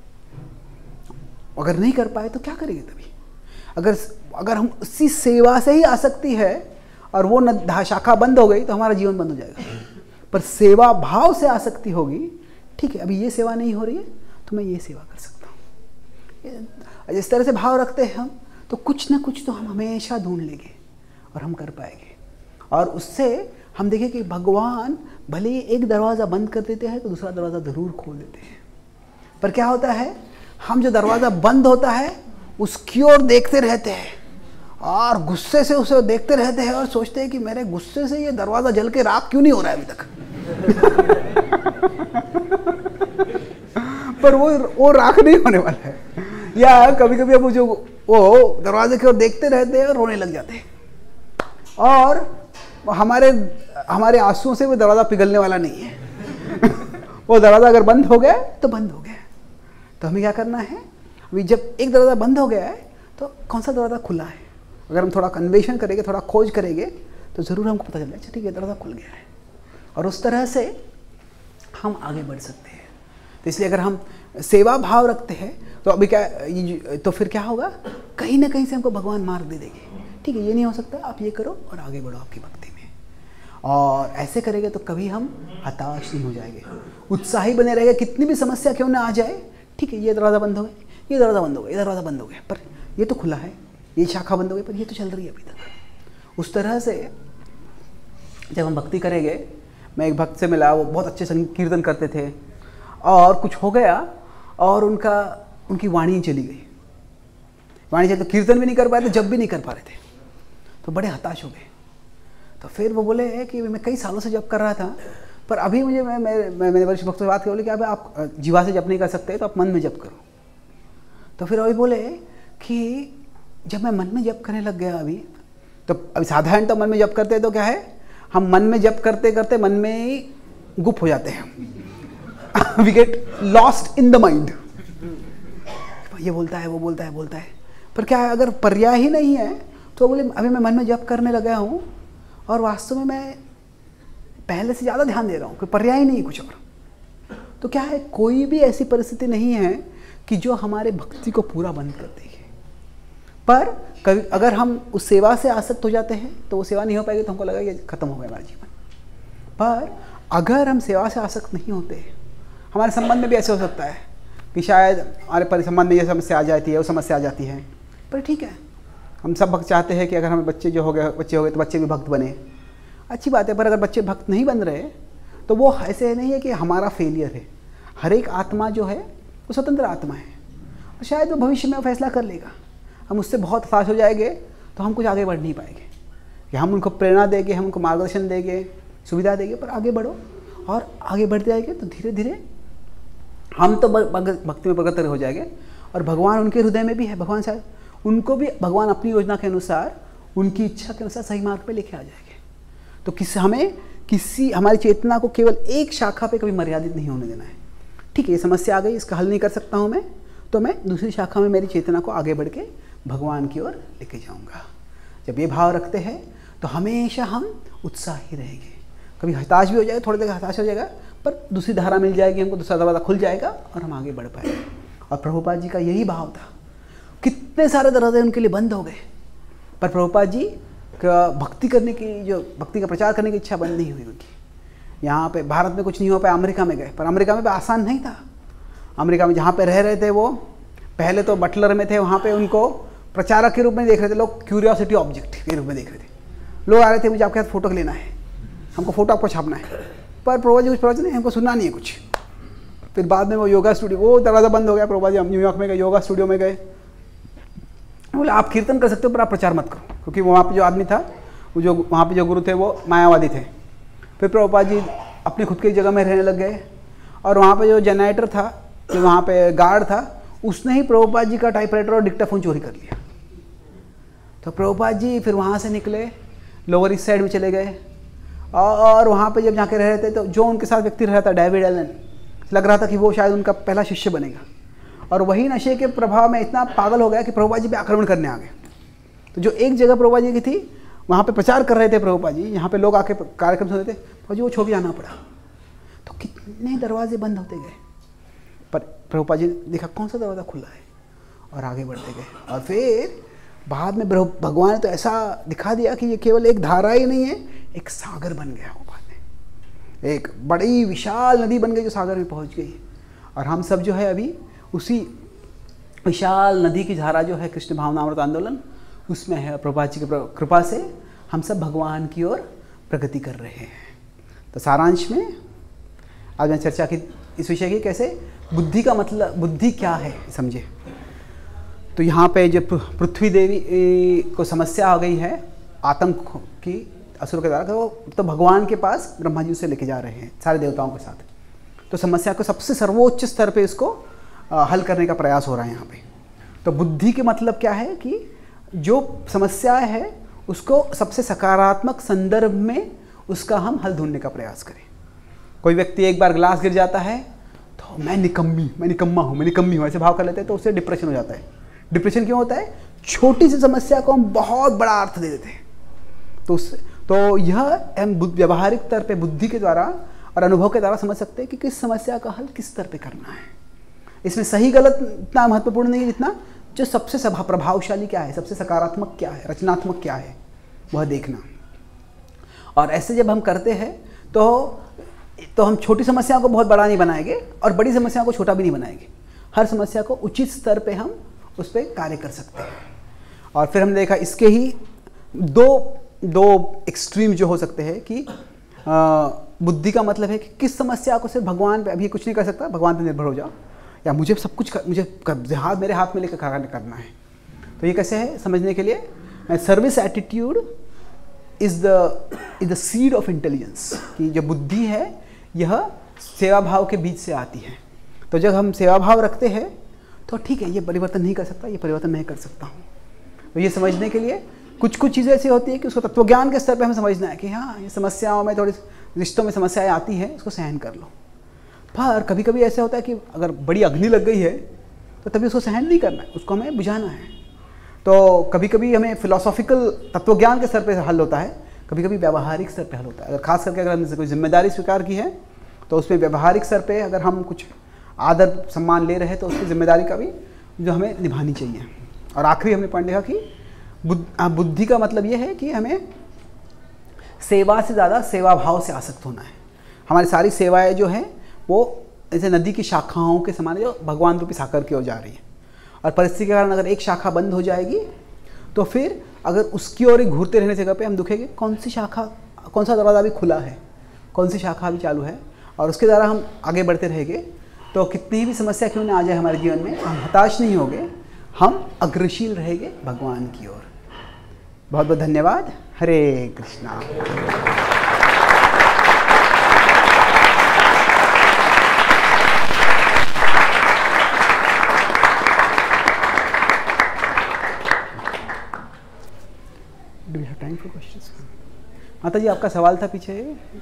अगर नहीं कर पाए तो क्या करेंगे तभी। अगर अगर हम उसी सेवा से ही आसक्ति है और वो न शाखा बंद हो गई तो हमारा जीवन बंद हो जाएगा। पर सेवा भाव से आसक्ति होगी, ठीक है अभी ये सेवा नहीं हो रही है तो मैं ये सेवा कर सकता हूँ। जिस तरह से भाव रखते हैं हम, तो कुछ ना कुछ तो हम हमेशा ढूंढ लेंगे और हम कर पाएंगे। और उससे हम देखें कि भगवान भले ही एक दरवाज़ा बंद कर देते हैं तो दूसरा दरवाज़ा ज़रूर खोल देते हैं। पर क्या होता है, हम जो दरवाज़ा बंद होता है उसकी ओर देखते रहते हैं और गुस्से से उसे देखते रहते हैं और सोचते हैं कि मेरे गुस्से से ये दरवाज़ा जल के राख क्यों नहीं हो रहा है अभी तक। पर वो वो राख नहीं होने वाला है। या कभी कभी हम जो वो दरवाजे की ओर देखते रहते हैं और रोने लग जाते हैं, और हमारे हमारे आंसुओं से वो दरवाज़ा पिघलने वाला नहीं है। वो दरवाज़ा अगर बंद हो गया तो बंद हो गया। तो हमें क्या करना है, अभी जब एक दरवाज़ा बंद हो गया है तो कौन सा दरवाज़ा खुला है, अगर हम थोड़ा अन्वेषण करेंगे, थोड़ा खोज करेंगे तो ज़रूर हमको पता चलेगा, अच्छा ठीक है दरवाज़ा खुल गया है, और उस तरह से हम आगे बढ़ सकते हैं। तो इसलिए अगर हम सेवा भाव रखते हैं तो अभी क्या, तो फिर क्या होगा, कहीं ना कहीं से हमको भगवान मार्ग दे देंगे, ठीक है ये नहीं हो सकता, आप ये करो और आगे बढ़ो आपकी भक्ति में। और ऐसे करेंगे तो कभी हम हताश नहीं हो जाएंगे, उत्साही बने रहेंगे, कितनी भी समस्या क्यों ना आ जाए, ठीक है ये दरवाज़ा बंद हो गया, ये दरवाज़ा बंद हो गया, ये दरवाज़ा बंद हो गया, पर ये तो खुला है, ये शाखा बंद हो गई पर ये तो चल रही है अभी तक। उस तरह से जब हम भक्ति करेंगे, मैं एक भक्त से मिला, वो बहुत अच्छे संगीत कीर्तन करते थे, और कुछ हो गया और उनका उनकी वाणी चली गई, वाणी चली तो कीर्तन भी नहीं कर पाए थे, जब भी नहीं कर पा रहे थे, तो बड़े हताश हो गए। तो फिर वो बोले कि मैं कई सालों से जप कर रहा था, पर अभी मुझे मैं मैं मैंने वरिष्ठ भक्तों से बात की, बोले कि अब आप जीवा से जप नहीं कर सकते तो आप मन में जप करो। तो फिर अभी बोले कि जब मैं मन में जप करने लग गया अभी, तो अभी साधारण तो मन में जप करते तो क्या है, हम मन में जप करते करते मन में ही गुप हो जाते हैं। We get lost in the mind, ये बोलता है वो बोलता है बोलता है पर क्या है, अगर पर्याय ही नहीं है तो बोले अभी मैं मन में जप करने लगा हूँ और वास्तव में मैं पहले से ज़्यादा ध्यान दे रहा हूँ, कोई पर्याय नहीं कुछ और। तो क्या है, कोई भी ऐसी परिस्थिति नहीं है कि जो हमारे भक्ति को पूरा बंद कर देगी। पर कभी अगर हम उस सेवा से आसक्त हो जाते हैं तो वो सेवा नहीं हो पाएगी, तो हमको लगा कि खत्म हो गया हमारा जीवन। पर अगर हम सेवा से आसक्त नहीं होते, हमारे संबंध में भी ऐसे हो सकता है कि शायद हमारे संबंध में ये समस्या आ जाती है, वो समस्या आ जाती है, पर ठीक है, हम सब भक्त चाहते हैं कि अगर हमें बच्चे जो हो गए बच्चे हो गए तो बच्चे भी भक्त बने, अच्छी बात है। पर अगर बच्चे भक्त नहीं बन रहे तो वो ऐसे नहीं है कि हमारा फेलियर है। हर एक आत्मा जो है वो स्वतंत्र आत्मा है, और शायद वो भविष्य में फैसला कर लेगा। हम उससे बहुत हताश हो जाएंगे तो हम कुछ आगे बढ़ नहीं पाएंगे, कि हम उनको प्रेरणा देंगे, हम उनको मार्गदर्शन देंगे, सुविधा देंगे, पर आगे बढ़ो, और आगे बढ़ते जाएंगे तो धीरे धीरे हम तो भक्ति में प्रगत हो जाएंगे और भगवान उनके हृदय में भी है। भगवान शायद उनको भी भगवान अपनी योजना के अनुसार, उनकी इच्छा के अनुसार सही मार्ग पे लेके आ जाएंगे। तो किस हमें किसी हमारी चेतना को केवल एक शाखा पे कभी मर्यादित नहीं होने देना है। ठीक है, ये समस्या आ गई, इसका हल नहीं कर सकता हूँ मैं, तो मैं दूसरी शाखा में मेरी चेतना को आगे बढ़ के भगवान की ओर लेके जाऊँगा। जब ये भाव रखते हैं तो हमेशा हम उत्साही रहेंगे। कभी हताश भी हो जाएगा, थोड़ी देर हताश हो जाएगा, पर दूसरी धारा मिल जाएगी हमको, दूसरा दरवाज़ा खुल जाएगा और हम आगे बढ़ पाएंगे। और प्रभुपाद जी का यही भाव था। कितने सारे दरवाजे उनके लिए बंद हो गए, पर प्रभुपाद जी का भक्ति करने की, जो भक्ति का प्रचार करने की इच्छा बंद नहीं हुई उनकी। यहाँ पे भारत में कुछ नहीं हो पाया, अमेरिका में गए, पर अमेरिका में भी आसान नहीं था। अमेरिका में जहाँ पे रह रहे थे वो, पहले तो बटलर में थे, वहाँ पे उनको प्रचारक के रूप में देख रहे थे लोग, क्यूरियोसिटी ऑब्जेक्ट के रूप में देख रहे थे। लोग आ रहे थे, मुझे आपके साथ फोटो लेना है, हमको फोटो आपको छापना है, पर प्रभुपाद जी कुछ प्रवचन नहीं, हमको सुनना नहीं है कुछ। फिर बाद में वो योगा स्टूडियो, वो दरवाज़ा बंद हो गया, प्रभुपाद जी हम न्यूयॉर्क में गए, योगा स्टूडियो में गए, बोले आप कीर्तन कर सकते हो पर आप प्रचार मत करो, क्योंकि वहाँ पे जो आदमी था, वो जो वहाँ पे जो गुरु थे वो मायावादी थे। फिर प्रभुपाद जी अपने खुद की जगह में रहने लग गए, और वहाँ पे जो जनरेटर था, जो वहाँ पे गार्ड था, उसने ही प्रभुपाद जी का टाइपराइटर और डिक्टाफोन चोरी कर लिया। तो प्रभुपाद जी फिर वहाँ से निकले, लोअर ईस्ट साइड में चले गए, और वहाँ पे जब जाके रह रहे थे तो जो उनके साथ व्यक्ति रहा था डेविड एलन, लग रहा था कि वो शायद उनका पहला शिष्य बनेगा, और वही नशे के प्रभाव में इतना पागल हो गया कि प्रभुपाद जी पे आक्रमण करने आ गए। तो जो एक जगह प्रभुपाद जी की थी, वहाँ पे प्रचार कर रहे थे प्रभुपाद जी, यहाँ पे लोग आके कार्यक्रम सुन रहे थे, प्रभुपाद जी वो छोड़ के आना पड़ा। तो कितने दरवाजे बंद होते गए, पर प्रभुपाद जी ने देखा कौन सा दरवाज़ा खुला है, और आगे बढ़ते गए। और फिर बाद में भगवान ने तो ऐसा दिखा दिया कि ये केवल एक धारा ही नहीं है, एक सागर बन गया। वो बाद में एक बड़ी विशाल नदी बन गई जो सागर में पहुँच गई। और हम सब जो है अभी उसी विशाल नदी की धारा जो है कृष्ण भावनामृत आंदोलन, उसमें है। प्रभुपाद जी की कृपा से हम सब भगवान की ओर प्रगति कर रहे हैं। तो सारांश में आज मैंने चर्चा की इस विषय की, कैसे बुद्धि का मतलब, बुद्धि क्या है समझे। तो यहाँ पे जब पृथ्वी देवी को समस्या आ गई है आतंक की असुर के द्वारा, तो, तो भगवान के पास ब्रह्मा जी उसे लेके जा रहे हैं सारे देवताओं के साथ। तो समस्या को सबसे सर्वोच्च स्तर पे इसको आ, हल करने का प्रयास हो रहा है यहाँ पे। तो बुद्धि के मतलब क्या है कि जो समस्या है उसको सबसे सकारात्मक संदर्भ में उसका हम हल ढूंढने का प्रयास करें। कोई व्यक्ति एक बार ग्लास गिर जाता है तो मैं निकम्मी मैं निकम्मा हूँ मैं निकम्मी हूँ ऐसे भाव कर लेते हैं, तो उससे डिप्रेशन हो जाता है। डिप्रेशन क्यों होता है? छोटी सी समस्या को हम बहुत बड़ा अर्थ दे देते हैं। तो उस तो यह हम व्यवहारिक स्तर पे बुद्धि के द्वारा और अनुभव के द्वारा समझ सकते हैं कि किस समस्या का हल किस स्तर पे करना है। इसमें सही गलत इतना महत्वपूर्ण नहीं है जितना जो सबसे सभा प्रभावशाली क्या है, सबसे सकारात्मक क्या है, रचनात्मक क्या है, वह देखना। और ऐसे जब हम करते हैं तो तो हम छोटी समस्या को बहुत बड़ा नहीं बनाएंगे और बड़ी समस्या को छोटा भी नहीं बनाएंगे। हर समस्या को उचित स्तर पे हम उस पर कार्य कर सकते हैं। और फिर हमने देखा इसके ही दो दो एक्सट्रीम जो हो सकते हैं कि आ, बुद्धि का मतलब है कि किस समस्या को सिर्फ भगवान पे, अभी कुछ नहीं कर सकता, भगवान पे निर्भर हो जाओ, या मुझे सब कुछ कर, मुझे कर, हाथ मेरे हाथ में लेकर कार्य करना है। तो ये कैसे है समझने के लिए, service attitude is the is the seed of intelligence, कि जो बुद्धि है यह सेवा भाव के बीच से आती है। तो जब हम सेवा भाव रखते हैं तो ठीक है, ये परिवर्तन नहीं कर सकता, ये परिवर्तन नहीं कर सकता हूँ। तो ये समझने के लिए कुछ कुछ चीज़ें ऐसी होती है कि उसको तत्वज्ञान के स्तर पे हमें समझना है कि हाँ, ये समस्याओं में, थोड़ी रिश्तों में समस्याएं आती हैं, उसको सहन कर लो। पर कभी कभी ऐसा होता है कि अगर बड़ी अग्नि लग गई है तो तभी उसको सहन नहीं करना है, उसको हमें बुझाना है। तो कभी कभी हमें फिलोसॉफिकल तत्वज्ञान के स्तर पे हल होता है, कभी कभी व्यावहारिक स्तर पे हल होता है। अगर खास करके अगर हमने कोई जिम्मेदारी स्वीकार की है तो उसमें व्यावहारिक स्तर पे अगर हम कुछ आदर सम्मान ले रहे हैं तो उसकी जिम्मेदारी का भी जो हमें निभानी चाहिए। और आखिरी हमने पॉइंट देखा कि बुद्धि का मतलब ये है कि हमें सेवा से ज़्यादा सेवा भाव से आसक्त होना है। हमारी सारी सेवाएं जो हैं वो जैसे नदी की शाखाओं के समान जो भगवान रूपी साकर की ओर जा रही है, और परिस्थिति के कारण अगर एक शाखा बंद हो जाएगी तो फिर अगर उसकी ओर ही घूरते रहने जगह पे हम दुखेंगे कौन सी शाखा, कौन सा दरवाज़ा अभी खुला है, कौन सी शाखा अभी चालू है, और उसके द्वारा हम आगे बढ़ते रहेंगे। तो कितनी भी समस्या क्यों ना आ जाए हमारे जीवन में, हम हताश नहीं होंगे, हम अग्रशील रहेंगे भगवान की ओर। बहुत बहुत धन्यवाद। हरे कृष्णा। माता जी आपका सवाल था पीछे।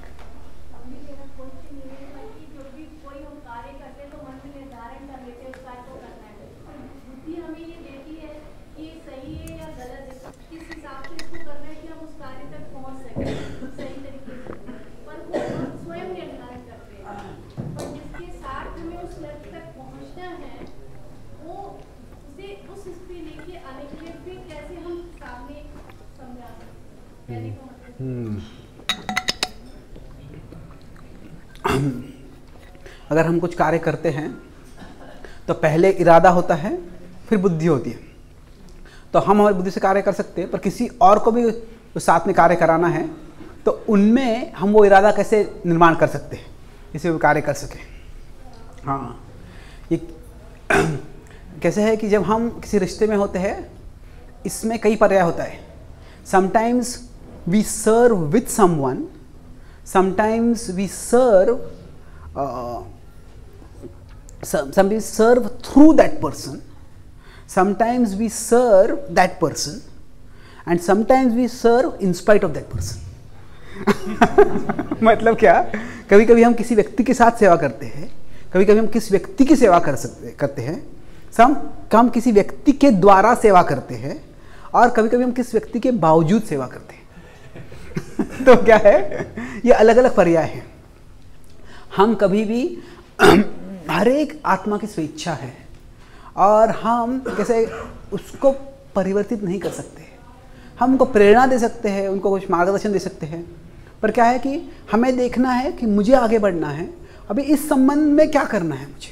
अगर हम कुछ कार्य करते हैं तो पहले इरादा होता है, फिर बुद्धि होती है। तो हम हमारी बुद्धि से कार्य कर सकते हैं, पर किसी और को भी साथ में कार्य कराना है तो उनमें हम वो इरादा कैसे निर्माण कर सकते हैं जिससे वो कार्य कर सके। हाँ, ये कैसे है कि जब हम किसी रिश्ते में होते हैं, इसमें कई पर्याय होता है। Sometimes we serve with someone, sometimes we serve Uh, some, some we serve through that person, sometimes we serve that person, and sometimes we serve in spite of that person. मतलब क्या, कभी कभी हम किसी व्यक्ति के साथ सेवा करते हैं, कभी कभी हम किस व्यक्ति की सेवा कर सकते करते हैं, सम हम किसी व्यक्ति के द्वारा सेवा करते हैं, और कभी कभी हम किस व्यक्ति के बावजूद सेवा करते हैं। तो क्या है, ये अलग अलग पर्याय हैं। हम कभी भी हर एक आत्मा की स्वेच्छा है और हम कैसे उसको परिवर्तित नहीं कर सकते। हम उनको प्रेरणा दे सकते हैं, उनको कुछ मार्गदर्शन दे सकते हैं, पर क्या है कि हमें देखना है कि मुझे आगे बढ़ना है, अभी इस संबंध में क्या करना है मुझे।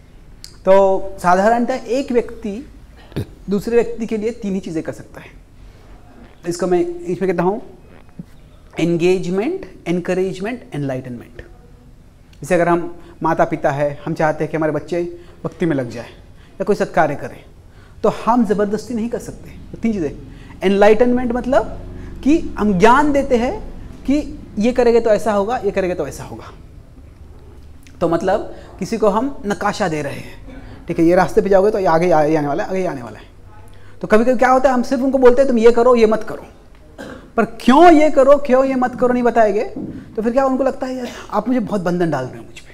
तो साधारणतः एक व्यक्ति दूसरे व्यक्ति के लिए तीन ही चीज़ें कर सकता है। इसको मैं इसमें कहता हूँ एंगेजमेंट, एनकरेजमेंट, एनलाइटनमेंट। जैसे अगर हम माता पिता है, हम चाहते हैं कि हमारे बच्चे भक्ति में लग जाए या कोई सत्कार्य करें, तो हम ज़बरदस्ती नहीं कर सकते। तो तीन चीज़ें, एनलाइटनमेंट मतलब कि हम ज्ञान देते हैं कि ये करेंगे तो ऐसा होगा, ये करेंगे तो ऐसा होगा। तो मतलब किसी को हम नकाशा दे रहे हैं, ठीक है, ये रास्ते पे जाओगे तो ये आगे ये आने वाला है, आगे ये आने वाला है। तो कभी कभी क्या होता है, हम सिर्फ उनको बोलते हैं तुम ये करो, ये मत करो, पर क्यों ये करो, क्यों ये मत करो नहीं बताएंगे, तो फिर क्या उनको लगता है यार आप मुझे बहुत बंधन डाल रहे हो मुझ पे।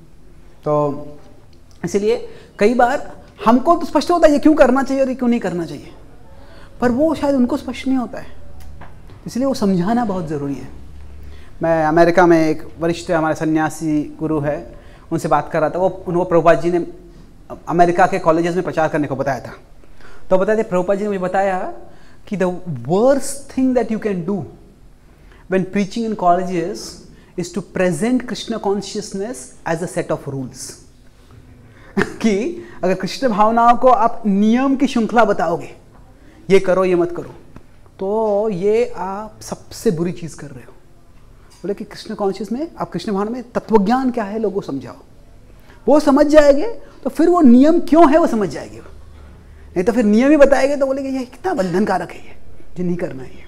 तो इसलिए कई बार हमको तो स्पष्ट होता है ये क्यों करना चाहिए और ये क्यों नहीं करना चाहिए, पर वो शायद उनको स्पष्ट नहीं होता है, इसलिए वो समझाना बहुत ज़रूरी है। मैं अमेरिका में एक वरिष्ठ हमारे सन्यासी गुरु है, उनसे बात कर रहा था। वो उनको प्रभुपाद जी ने अमेरिका के कॉलेजेस में प्रचार करने को बताया था। तो बताते प्रभुपाद जी ने मुझे बताया कि the worst thing that you can do when preaching in colleges is to present Krishna consciousness as a set of rules. कि अगर कृष्ण भावनाओं को आप नियम की श्रृंखला बताओगे, ये करो ये मत करो, तो ये आप सबसे बुरी चीज़ कर रहे हो। बोले कि कृष्ण कॉन्शियस में आप कृष्ण भावना में तत्वज्ञान क्या है लोगों को समझाओ, वो समझ जाएंगे तो फिर वो नियम क्यों है वो समझ जाएंगे। नहीं तो फिर नियम ही बताएंगे तो बोलेंगे ये कितना बंधनकारक है, ये ये नहीं करना है।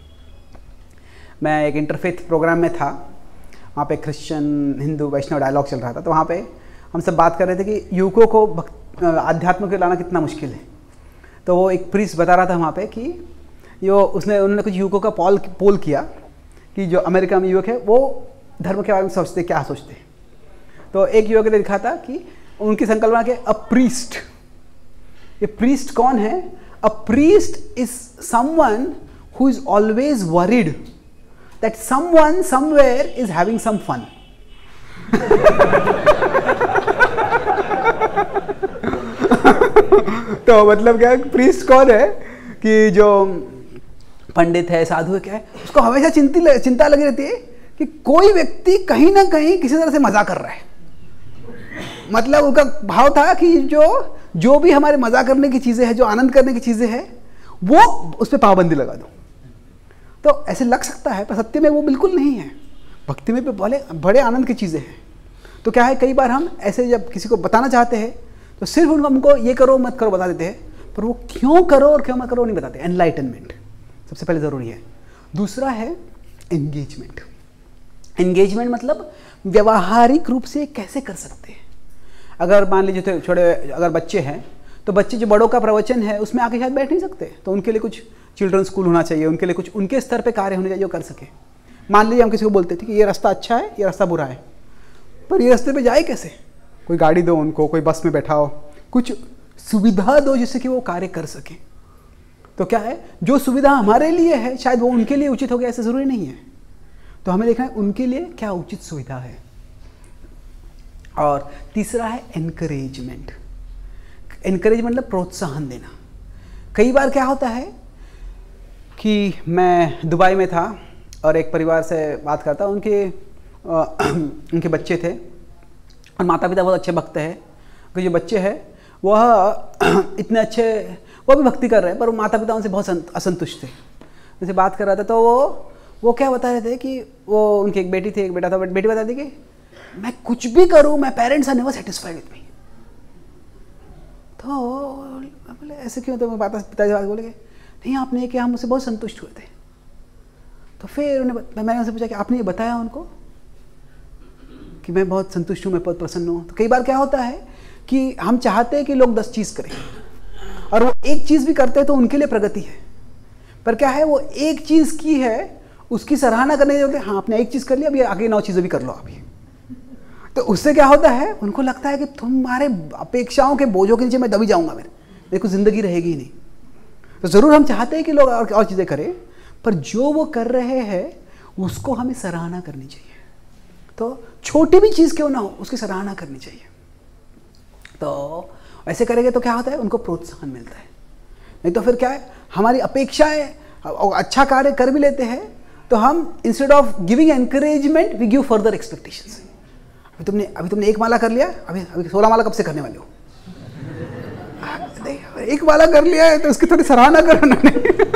मैं एक इंटरफेथ प्रोग्राम में था, वहाँ पे क्रिश्चियन हिंदू वैष्णव डायलॉग चल रहा था। तो वहाँ पे हम सब बात कर रहे थे कि युवकों को भक्त आध्यात्म को लाना कितना मुश्किल है। तो वो एक प्रीस्ट बता रहा था वहाँ पे कि यो उसने उन्होंने कुछ युवकों का पोल पोल किया कि जो अमेरिका में युवक है वो धर्म के बारे में सोचते क्या सोचते। तो एक युवक ने लिखा था कि उनकी संकल्पना के अ प्रीस्ट, ये प्रीस्ट कौन है? A priest is someone who is always worried that someone somewhere is having some fun. तो मतलब क्या, प्रीस्ट कौन है कि जो पंडित है, साधु है, क्या है, उसको हमेशा चिंता चिंता लगी रहती है कि कोई व्यक्ति कहीं ना कहीं किसी तरह से मजा कर रहा है। मतलब उनका भाव था कि जो जो भी हमारे मजा करने की चीजें हैं, जो आनंद करने की चीजें हैं, वो उस पर पाबंदी लगा दो। तो ऐसे लग सकता है पर सत्य में वो बिल्कुल नहीं है। भक्ति में भी बड़े बड़े आनंद की चीजें हैं। तो क्या है, कई बार हम ऐसे जब किसी को बताना चाहते हैं तो सिर्फ उनको हमको ये करो मत करो बता देते हैं, पर वो क्यों करो और क्यों मत करो नहीं बताते। एनलाइटनमेंट सबसे पहले ज़रूरी है। दूसरा है एंगेजमेंट। एंगेजमेंट मतलब व्यवहारिक रूप से कैसे कर सकते हैं। अगर मान लीजिए छोटे अगर बच्चे हैं तो बच्चे जो बड़ों का प्रवचन है उसमें आके शायद बैठ नहीं सकते, तो उनके लिए कुछ चिल्ड्रन स्कूल होना चाहिए, उनके लिए कुछ उनके स्तर पे कार्य होने चाहिए जो कर सके। मान लीजिए हम किसी को बोलते थे कि ये रास्ता अच्छा है, ये रास्ता बुरा है, पर ये रास्ते पे जाए कैसे? कोई गाड़ी दो उनको, कोई बस में बैठाओ, कुछ सुविधा दो जिससे कि वो कार्य कर सके। तो क्या है, जो सुविधा हमारे लिए है शायद वो उनके लिए उचित हो गया, ऐसा ज़रूरी नहीं है। तो हमें देखना है उनके लिए क्या उचित सुविधा है। और तीसरा है एनकरेजमेंट। एनकरेजमेंट मतलब प्रोत्साहन देना। कई बार क्या होता है कि मैं दुबई में था और एक परिवार से बात करता, उनके आ, उनके बच्चे थे और माता पिता बहुत अच्छे भक्त हैं। कि जो बच्चे हैं वह इतने अच्छे, वो भी भक्ति कर रहे हैं, पर वो माता पिता उनसे बहुत असंतुष्ट थे। उनसे बात कर रहा था तो वो वो क्या बता रहे थे कि वो उनकी एक बेटी थी, एक बेटा था, बेटी बता रही थी कि मैं कुछ भी करूं, मैं parents are never satisfied with me. तो बोले ऐसे क्यों? तो मैं पिताजी बात बोले नहीं आपने ये किया, हम मुझसे बहुत संतुष्ट हुए थे। तो फिर उन्हें मैंने उनसे पूछा कि आपने ये बताया उनको कि मैं बहुत संतुष्ट हूँ, मैं बहुत प्रसन्न हूँ? तो कई बार क्या होता है कि हम चाहते हैं कि लोग दस चीज़ करें और वो एक चीज़ भी करते हैं तो उनके लिए प्रगति है, पर क्या है वो एक चीज़ की है उसकी सराहना करने के लिए हाँ आपने एक चीज़ कर लिया, अभी आगे नौ चीज़ें भी कर लो अभी। तो उससे क्या होता है, उनको लगता है कि तुम्हारे अपेक्षाओं के बोझों के नीचे मैं दबी जाऊंगा, मेरे देखो ज़िंदगी रहेगी ही नहीं। तो ज़रूर हम चाहते हैं कि लोग और, और चीज़ें करें, पर जो वो कर रहे हैं उसको हमें सराहना करनी चाहिए। तो छोटी भी चीज़ क्यों ना हो उसकी सराहना करनी चाहिए। तो ऐसे करेंगे तो क्या होता है, उनको प्रोत्साहन मिलता है। नहीं तो फिर क्या है, हमारी अपेक्षाएं, अच्छा कार्य कर भी लेते हैं तो हम instead of giving encouragement we give further expectations. अभी तुमने अभी तुमने एक माला कर लिया, अभी अभी सोलह माला कब से करने वाले हो? एक माला कर लिया है तो उसकी थोड़ी सराहना करो ना।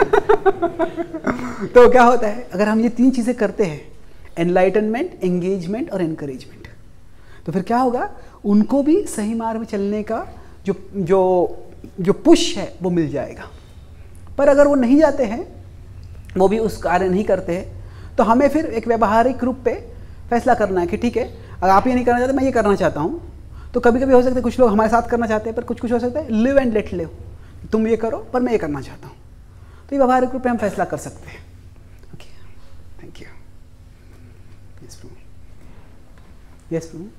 तो क्या होता है, अगर हम ये तीन चीज़ें करते हैं, एनलाइटनमेंट, एंगेजमेंट और एनकरेजमेंट, तो फिर क्या होगा, उनको भी सही मार्ग में चलने का जो जो जो पुश है वो मिल जाएगा। पर अगर वो नहीं जाते हैं, वो भी उस कार्य नहीं करते हैं, तो हमें फिर एक व्यवहारिक रूप पे फैसला करना है कि ठीक है अगर आप ये नहीं करना चाहते, मैं ये करना चाहता हूँ। तो कभी कभी हो सकता है कुछ लोग हमारे साथ करना चाहते हैं, पर कुछ कुछ हो सकता है लिव एंड लेट लिव, तुम ये करो पर मैं ये करना चाहता हूँ। तो ये व्यवहारिक रूप में हम फैसला कर सकते हैं। Okay, thank you. Yes Prabhu, yes Prabhu.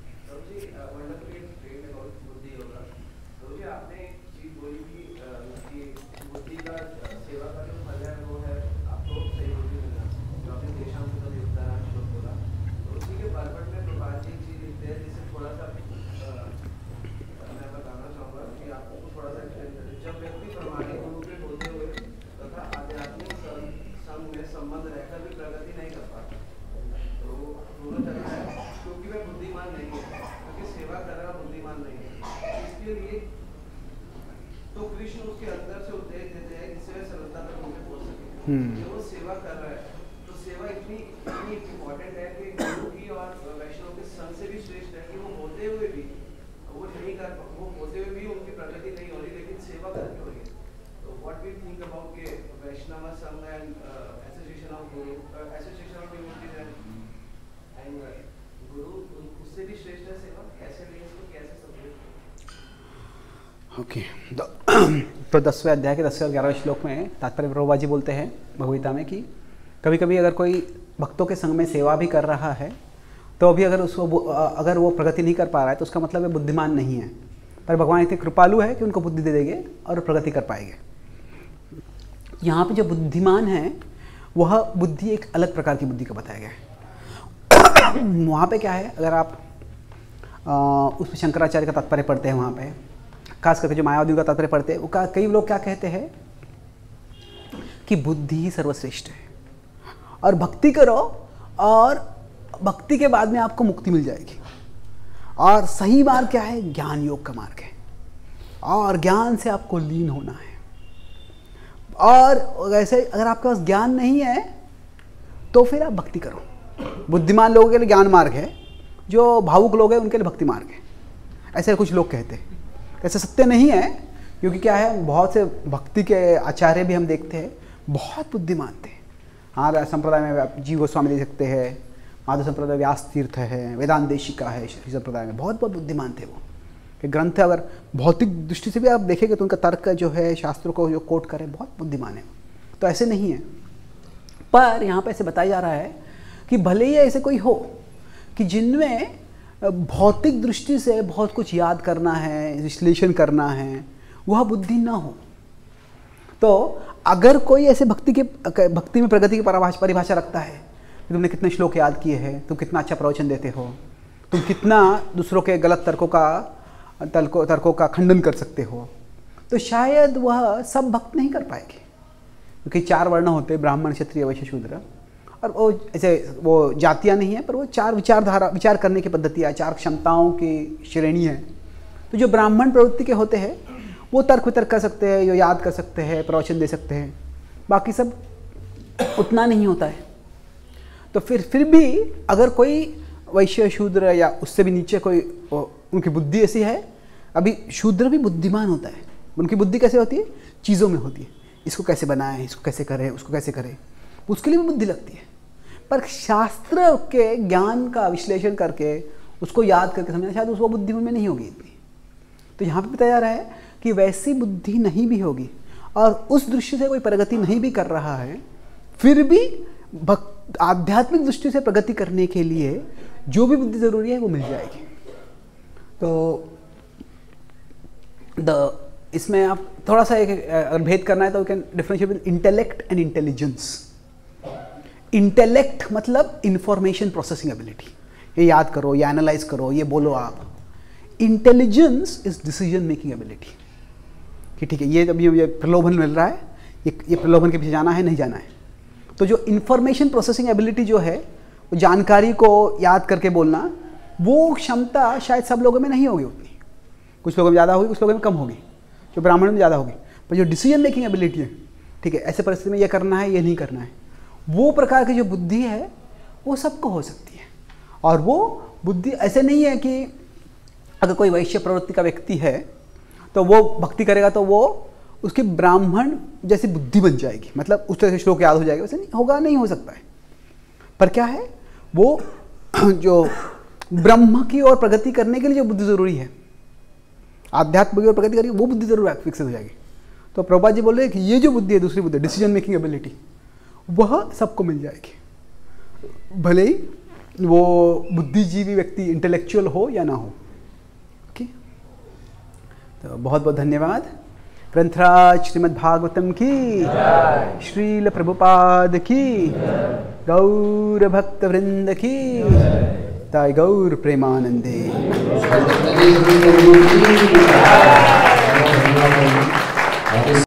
वो सेवा कर रहा है, तो सेवा इतनी इतनी इम्पोर्टेंट है कि गुरु की और वैष्णव के संग से भी श्रेष्ठ है कि वो होते हुए भी वो नहीं कर वो होते हुए भी उनकी प्रगति नहीं हो रही, लेकिन सेवा करके हो रही है। तो व्हाट वी थिंक अबाउट के वैष्णव संघ and association of guru association of devotees and guru उससे भी श्रेष्ठ है सेवा, कैसे लें इसको, कैसे समझें? ओके, तो दसवें अध्याय के दसवें और ग्यारहवें श्लोक में तात्पर्य प्रभुपाद जी बोलते हैं भगवद्गीता में कि कभी कभी अगर कोई भक्तों के संग में सेवा भी कर रहा है तो अभी अगर उसको अगर वो प्रगति नहीं कर पा रहा है तो उसका मतलब है बुद्धिमान नहीं है, पर भगवान इतने कृपालु है कि उनको बुद्धि दे देंगे और प्रगति कर पाएंगे। यहाँ पे जो बुद्धिमान है वह बुद्धि एक अलग प्रकार की बुद्धि का बताया गया है। वहाँ पे क्या है, अगर आप उसमें शंकराचार्य का तात्पर्य पढ़ते हैं, वहाँ पे खास करके जो मायावादियों का तात्पर्य पढ़ते हैं, वो का कई लोग क्या कहते हैं कि बुद्धि ही सर्वश्रेष्ठ है और भक्ति करो और भक्ति के बाद में आपको मुक्ति मिल जाएगी। और सही मार्ग क्या है, ज्ञान योग का मार्ग है और ज्ञान से आपको लीन होना है। और वैसे अगर आपके पास ज्ञान नहीं है तो फिर आप भक्ति करो। बुद्धिमान लोगों के लिए ज्ञान मार्ग है, जो भावुक लोग हैं उनके लिए भक्ति मार्ग है, ऐसे कुछ लोग कहते हैं। ऐसा सत्य नहीं है, क्योंकि क्या है, बहुत से भक्ति के आचार्य भी हम देखते हैं बहुत बुद्धिमान थे। हाँ, संप्रदाय में जीव गोस्वामी देख सकते हैं, माधव संप्रदाय व्यास तीर्थ है, वेदांत देशिका है, श्री संप्रदाय में बहुत बहुत बुद्धिमान थे वो। कि ग्रंथ अगर भौतिक दृष्टि से भी आप देखेंगे तो उनका तर्क जो है, शास्त्रों को जो कोट करें, बहुत बुद्धिमान है। तो ऐसे नहीं है, पर यहाँ पे ऐसे बताया जा रहा है कि भले ही ऐसे कोई हो कि जिनमें भौतिक दृष्टि से बहुत कुछ याद करना है, विश्लेषण करना है, वह बुद्धि ना हो, तो अगर कोई ऐसे भक्ति के भक्ति में प्रगति की परिभाषा परिभाषा रखता है कि तुमने कितने श्लोक याद किए हैं, तुम कितना अच्छा प्रवचन देते हो, तुम कितना दूसरों के गलत तर्कों का तर्कों तर्कों का खंडन कर सकते हो, तो शायद वह सब भक्त नहीं कर पाएंगे। क्योंकि चार वर्ण होते हैं, ब्राह्मण, क्षत्रिय, वैश्य, शूद्र, और वो ऐसे वो जातियाँ नहीं है, पर वो चार विचारधारा विचार करने की पद्धतियाँ, चार क्षमताओं की श्रेणी है। तो जो ब्राह्मण प्रवृत्ति के होते हैं वो तर्क वितर्क कर सकते हैं, जो याद कर सकते हैं, प्रवचन दे सकते हैं, बाकी सब उतना नहीं होता है। तो फिर फिर भी अगर कोई वैश्य, शूद्र या उससे भी नीचे कोई, उनकी बुद्धि ऐसी है, अभी शूद्र भी बुद्धिमान होता है, उनकी बुद्धि कैसे होती है? चीज़ों में होती है, इसको कैसे बनाएं, इसको कैसे करें, उसको कैसे करें, उसके लिए भी बुद्धि लगती है। पर शास्त्र के ज्ञान का विश्लेषण करके उसको याद करके समझना शायद उसको बुद्धि में नहीं होगी इतनी। तो यहाँ पे बताया जा रहा है कि वैसी बुद्धि नहीं भी होगी और उस दृष्टि से कोई प्रगति नहीं भी कर रहा है, फिर भी भक्त आध्यात्मिक दृष्टि से प्रगति करने के लिए जो भी बुद्धि जरूरी है वो मिल जाएगी। तो द इसमें आप थोड़ा सा एक अगर भेद करना है तो can differentiate between intellect and intelligence. Intellect मतलब इंफॉर्मेशन प्रोसेसिंग एबिलिटी, ये याद करो, ये एनालाइज करो, ये बोलो आप। Intelligence is decision making ability, कि ठीक है ये अभी ये प्रलोभन मिल रहा है, ये ये प्रलोभन के पीछे जाना है नहीं जाना है। तो जो इंफॉर्मेशन प्रोसेसिंग एबिलिटी जो है, वो जानकारी को याद करके बोलना, वो क्षमता शायद सब लोगों में नहीं होगी उतनी, कुछ लोगों में ज़्यादा होगी, कुछ लोगों में कम होगी, जो ब्राह्मण में ज़्यादा होगी। पर जो डिसीजन मेकिंग एबिलिटी है, ठीक है ऐसे परिस्थिति में ये करना है ये नहीं करना है, वो प्रकार की जो बुद्धि है वो सबको हो सकती है। और वो बुद्धि ऐसे नहीं है कि अगर कोई वैश्य प्रवृत्ति का व्यक्ति है तो वो भक्ति करेगा तो वो उसकी ब्राह्मण जैसी बुद्धि बन जाएगी, मतलब उस तरह से श्लोक याद हो जाएगा, वैसे नहीं होगा, नहीं हो सकता है। पर क्या है, वो जो ब्रह्म की ओर प्रगति करने के लिए जो बुद्धि जरूरी है, आध्यात्म की ओर प्रगति करेगी, वो बुद्धि जरूर विकसित हो जाएगी। तो प्रभुपाद जी बोल रहे हैं कि ये जो बुद्धि है, दूसरी बुद्धि, डिसीजन मेकिंग एबिलिटी, वह सबको मिल जाएगी, भले ही वो बुद्धिजीवी व्यक्ति इंटेलेक्चुअल हो या ना हो। ओके, तो बहुत बहुत धन्यवाद। ग्रंथराज श्रीमद् भागवतम की, श्रील प्रभुपाद की, गौर भक्त वृंद की, ताई गौर प्रेमानंदे।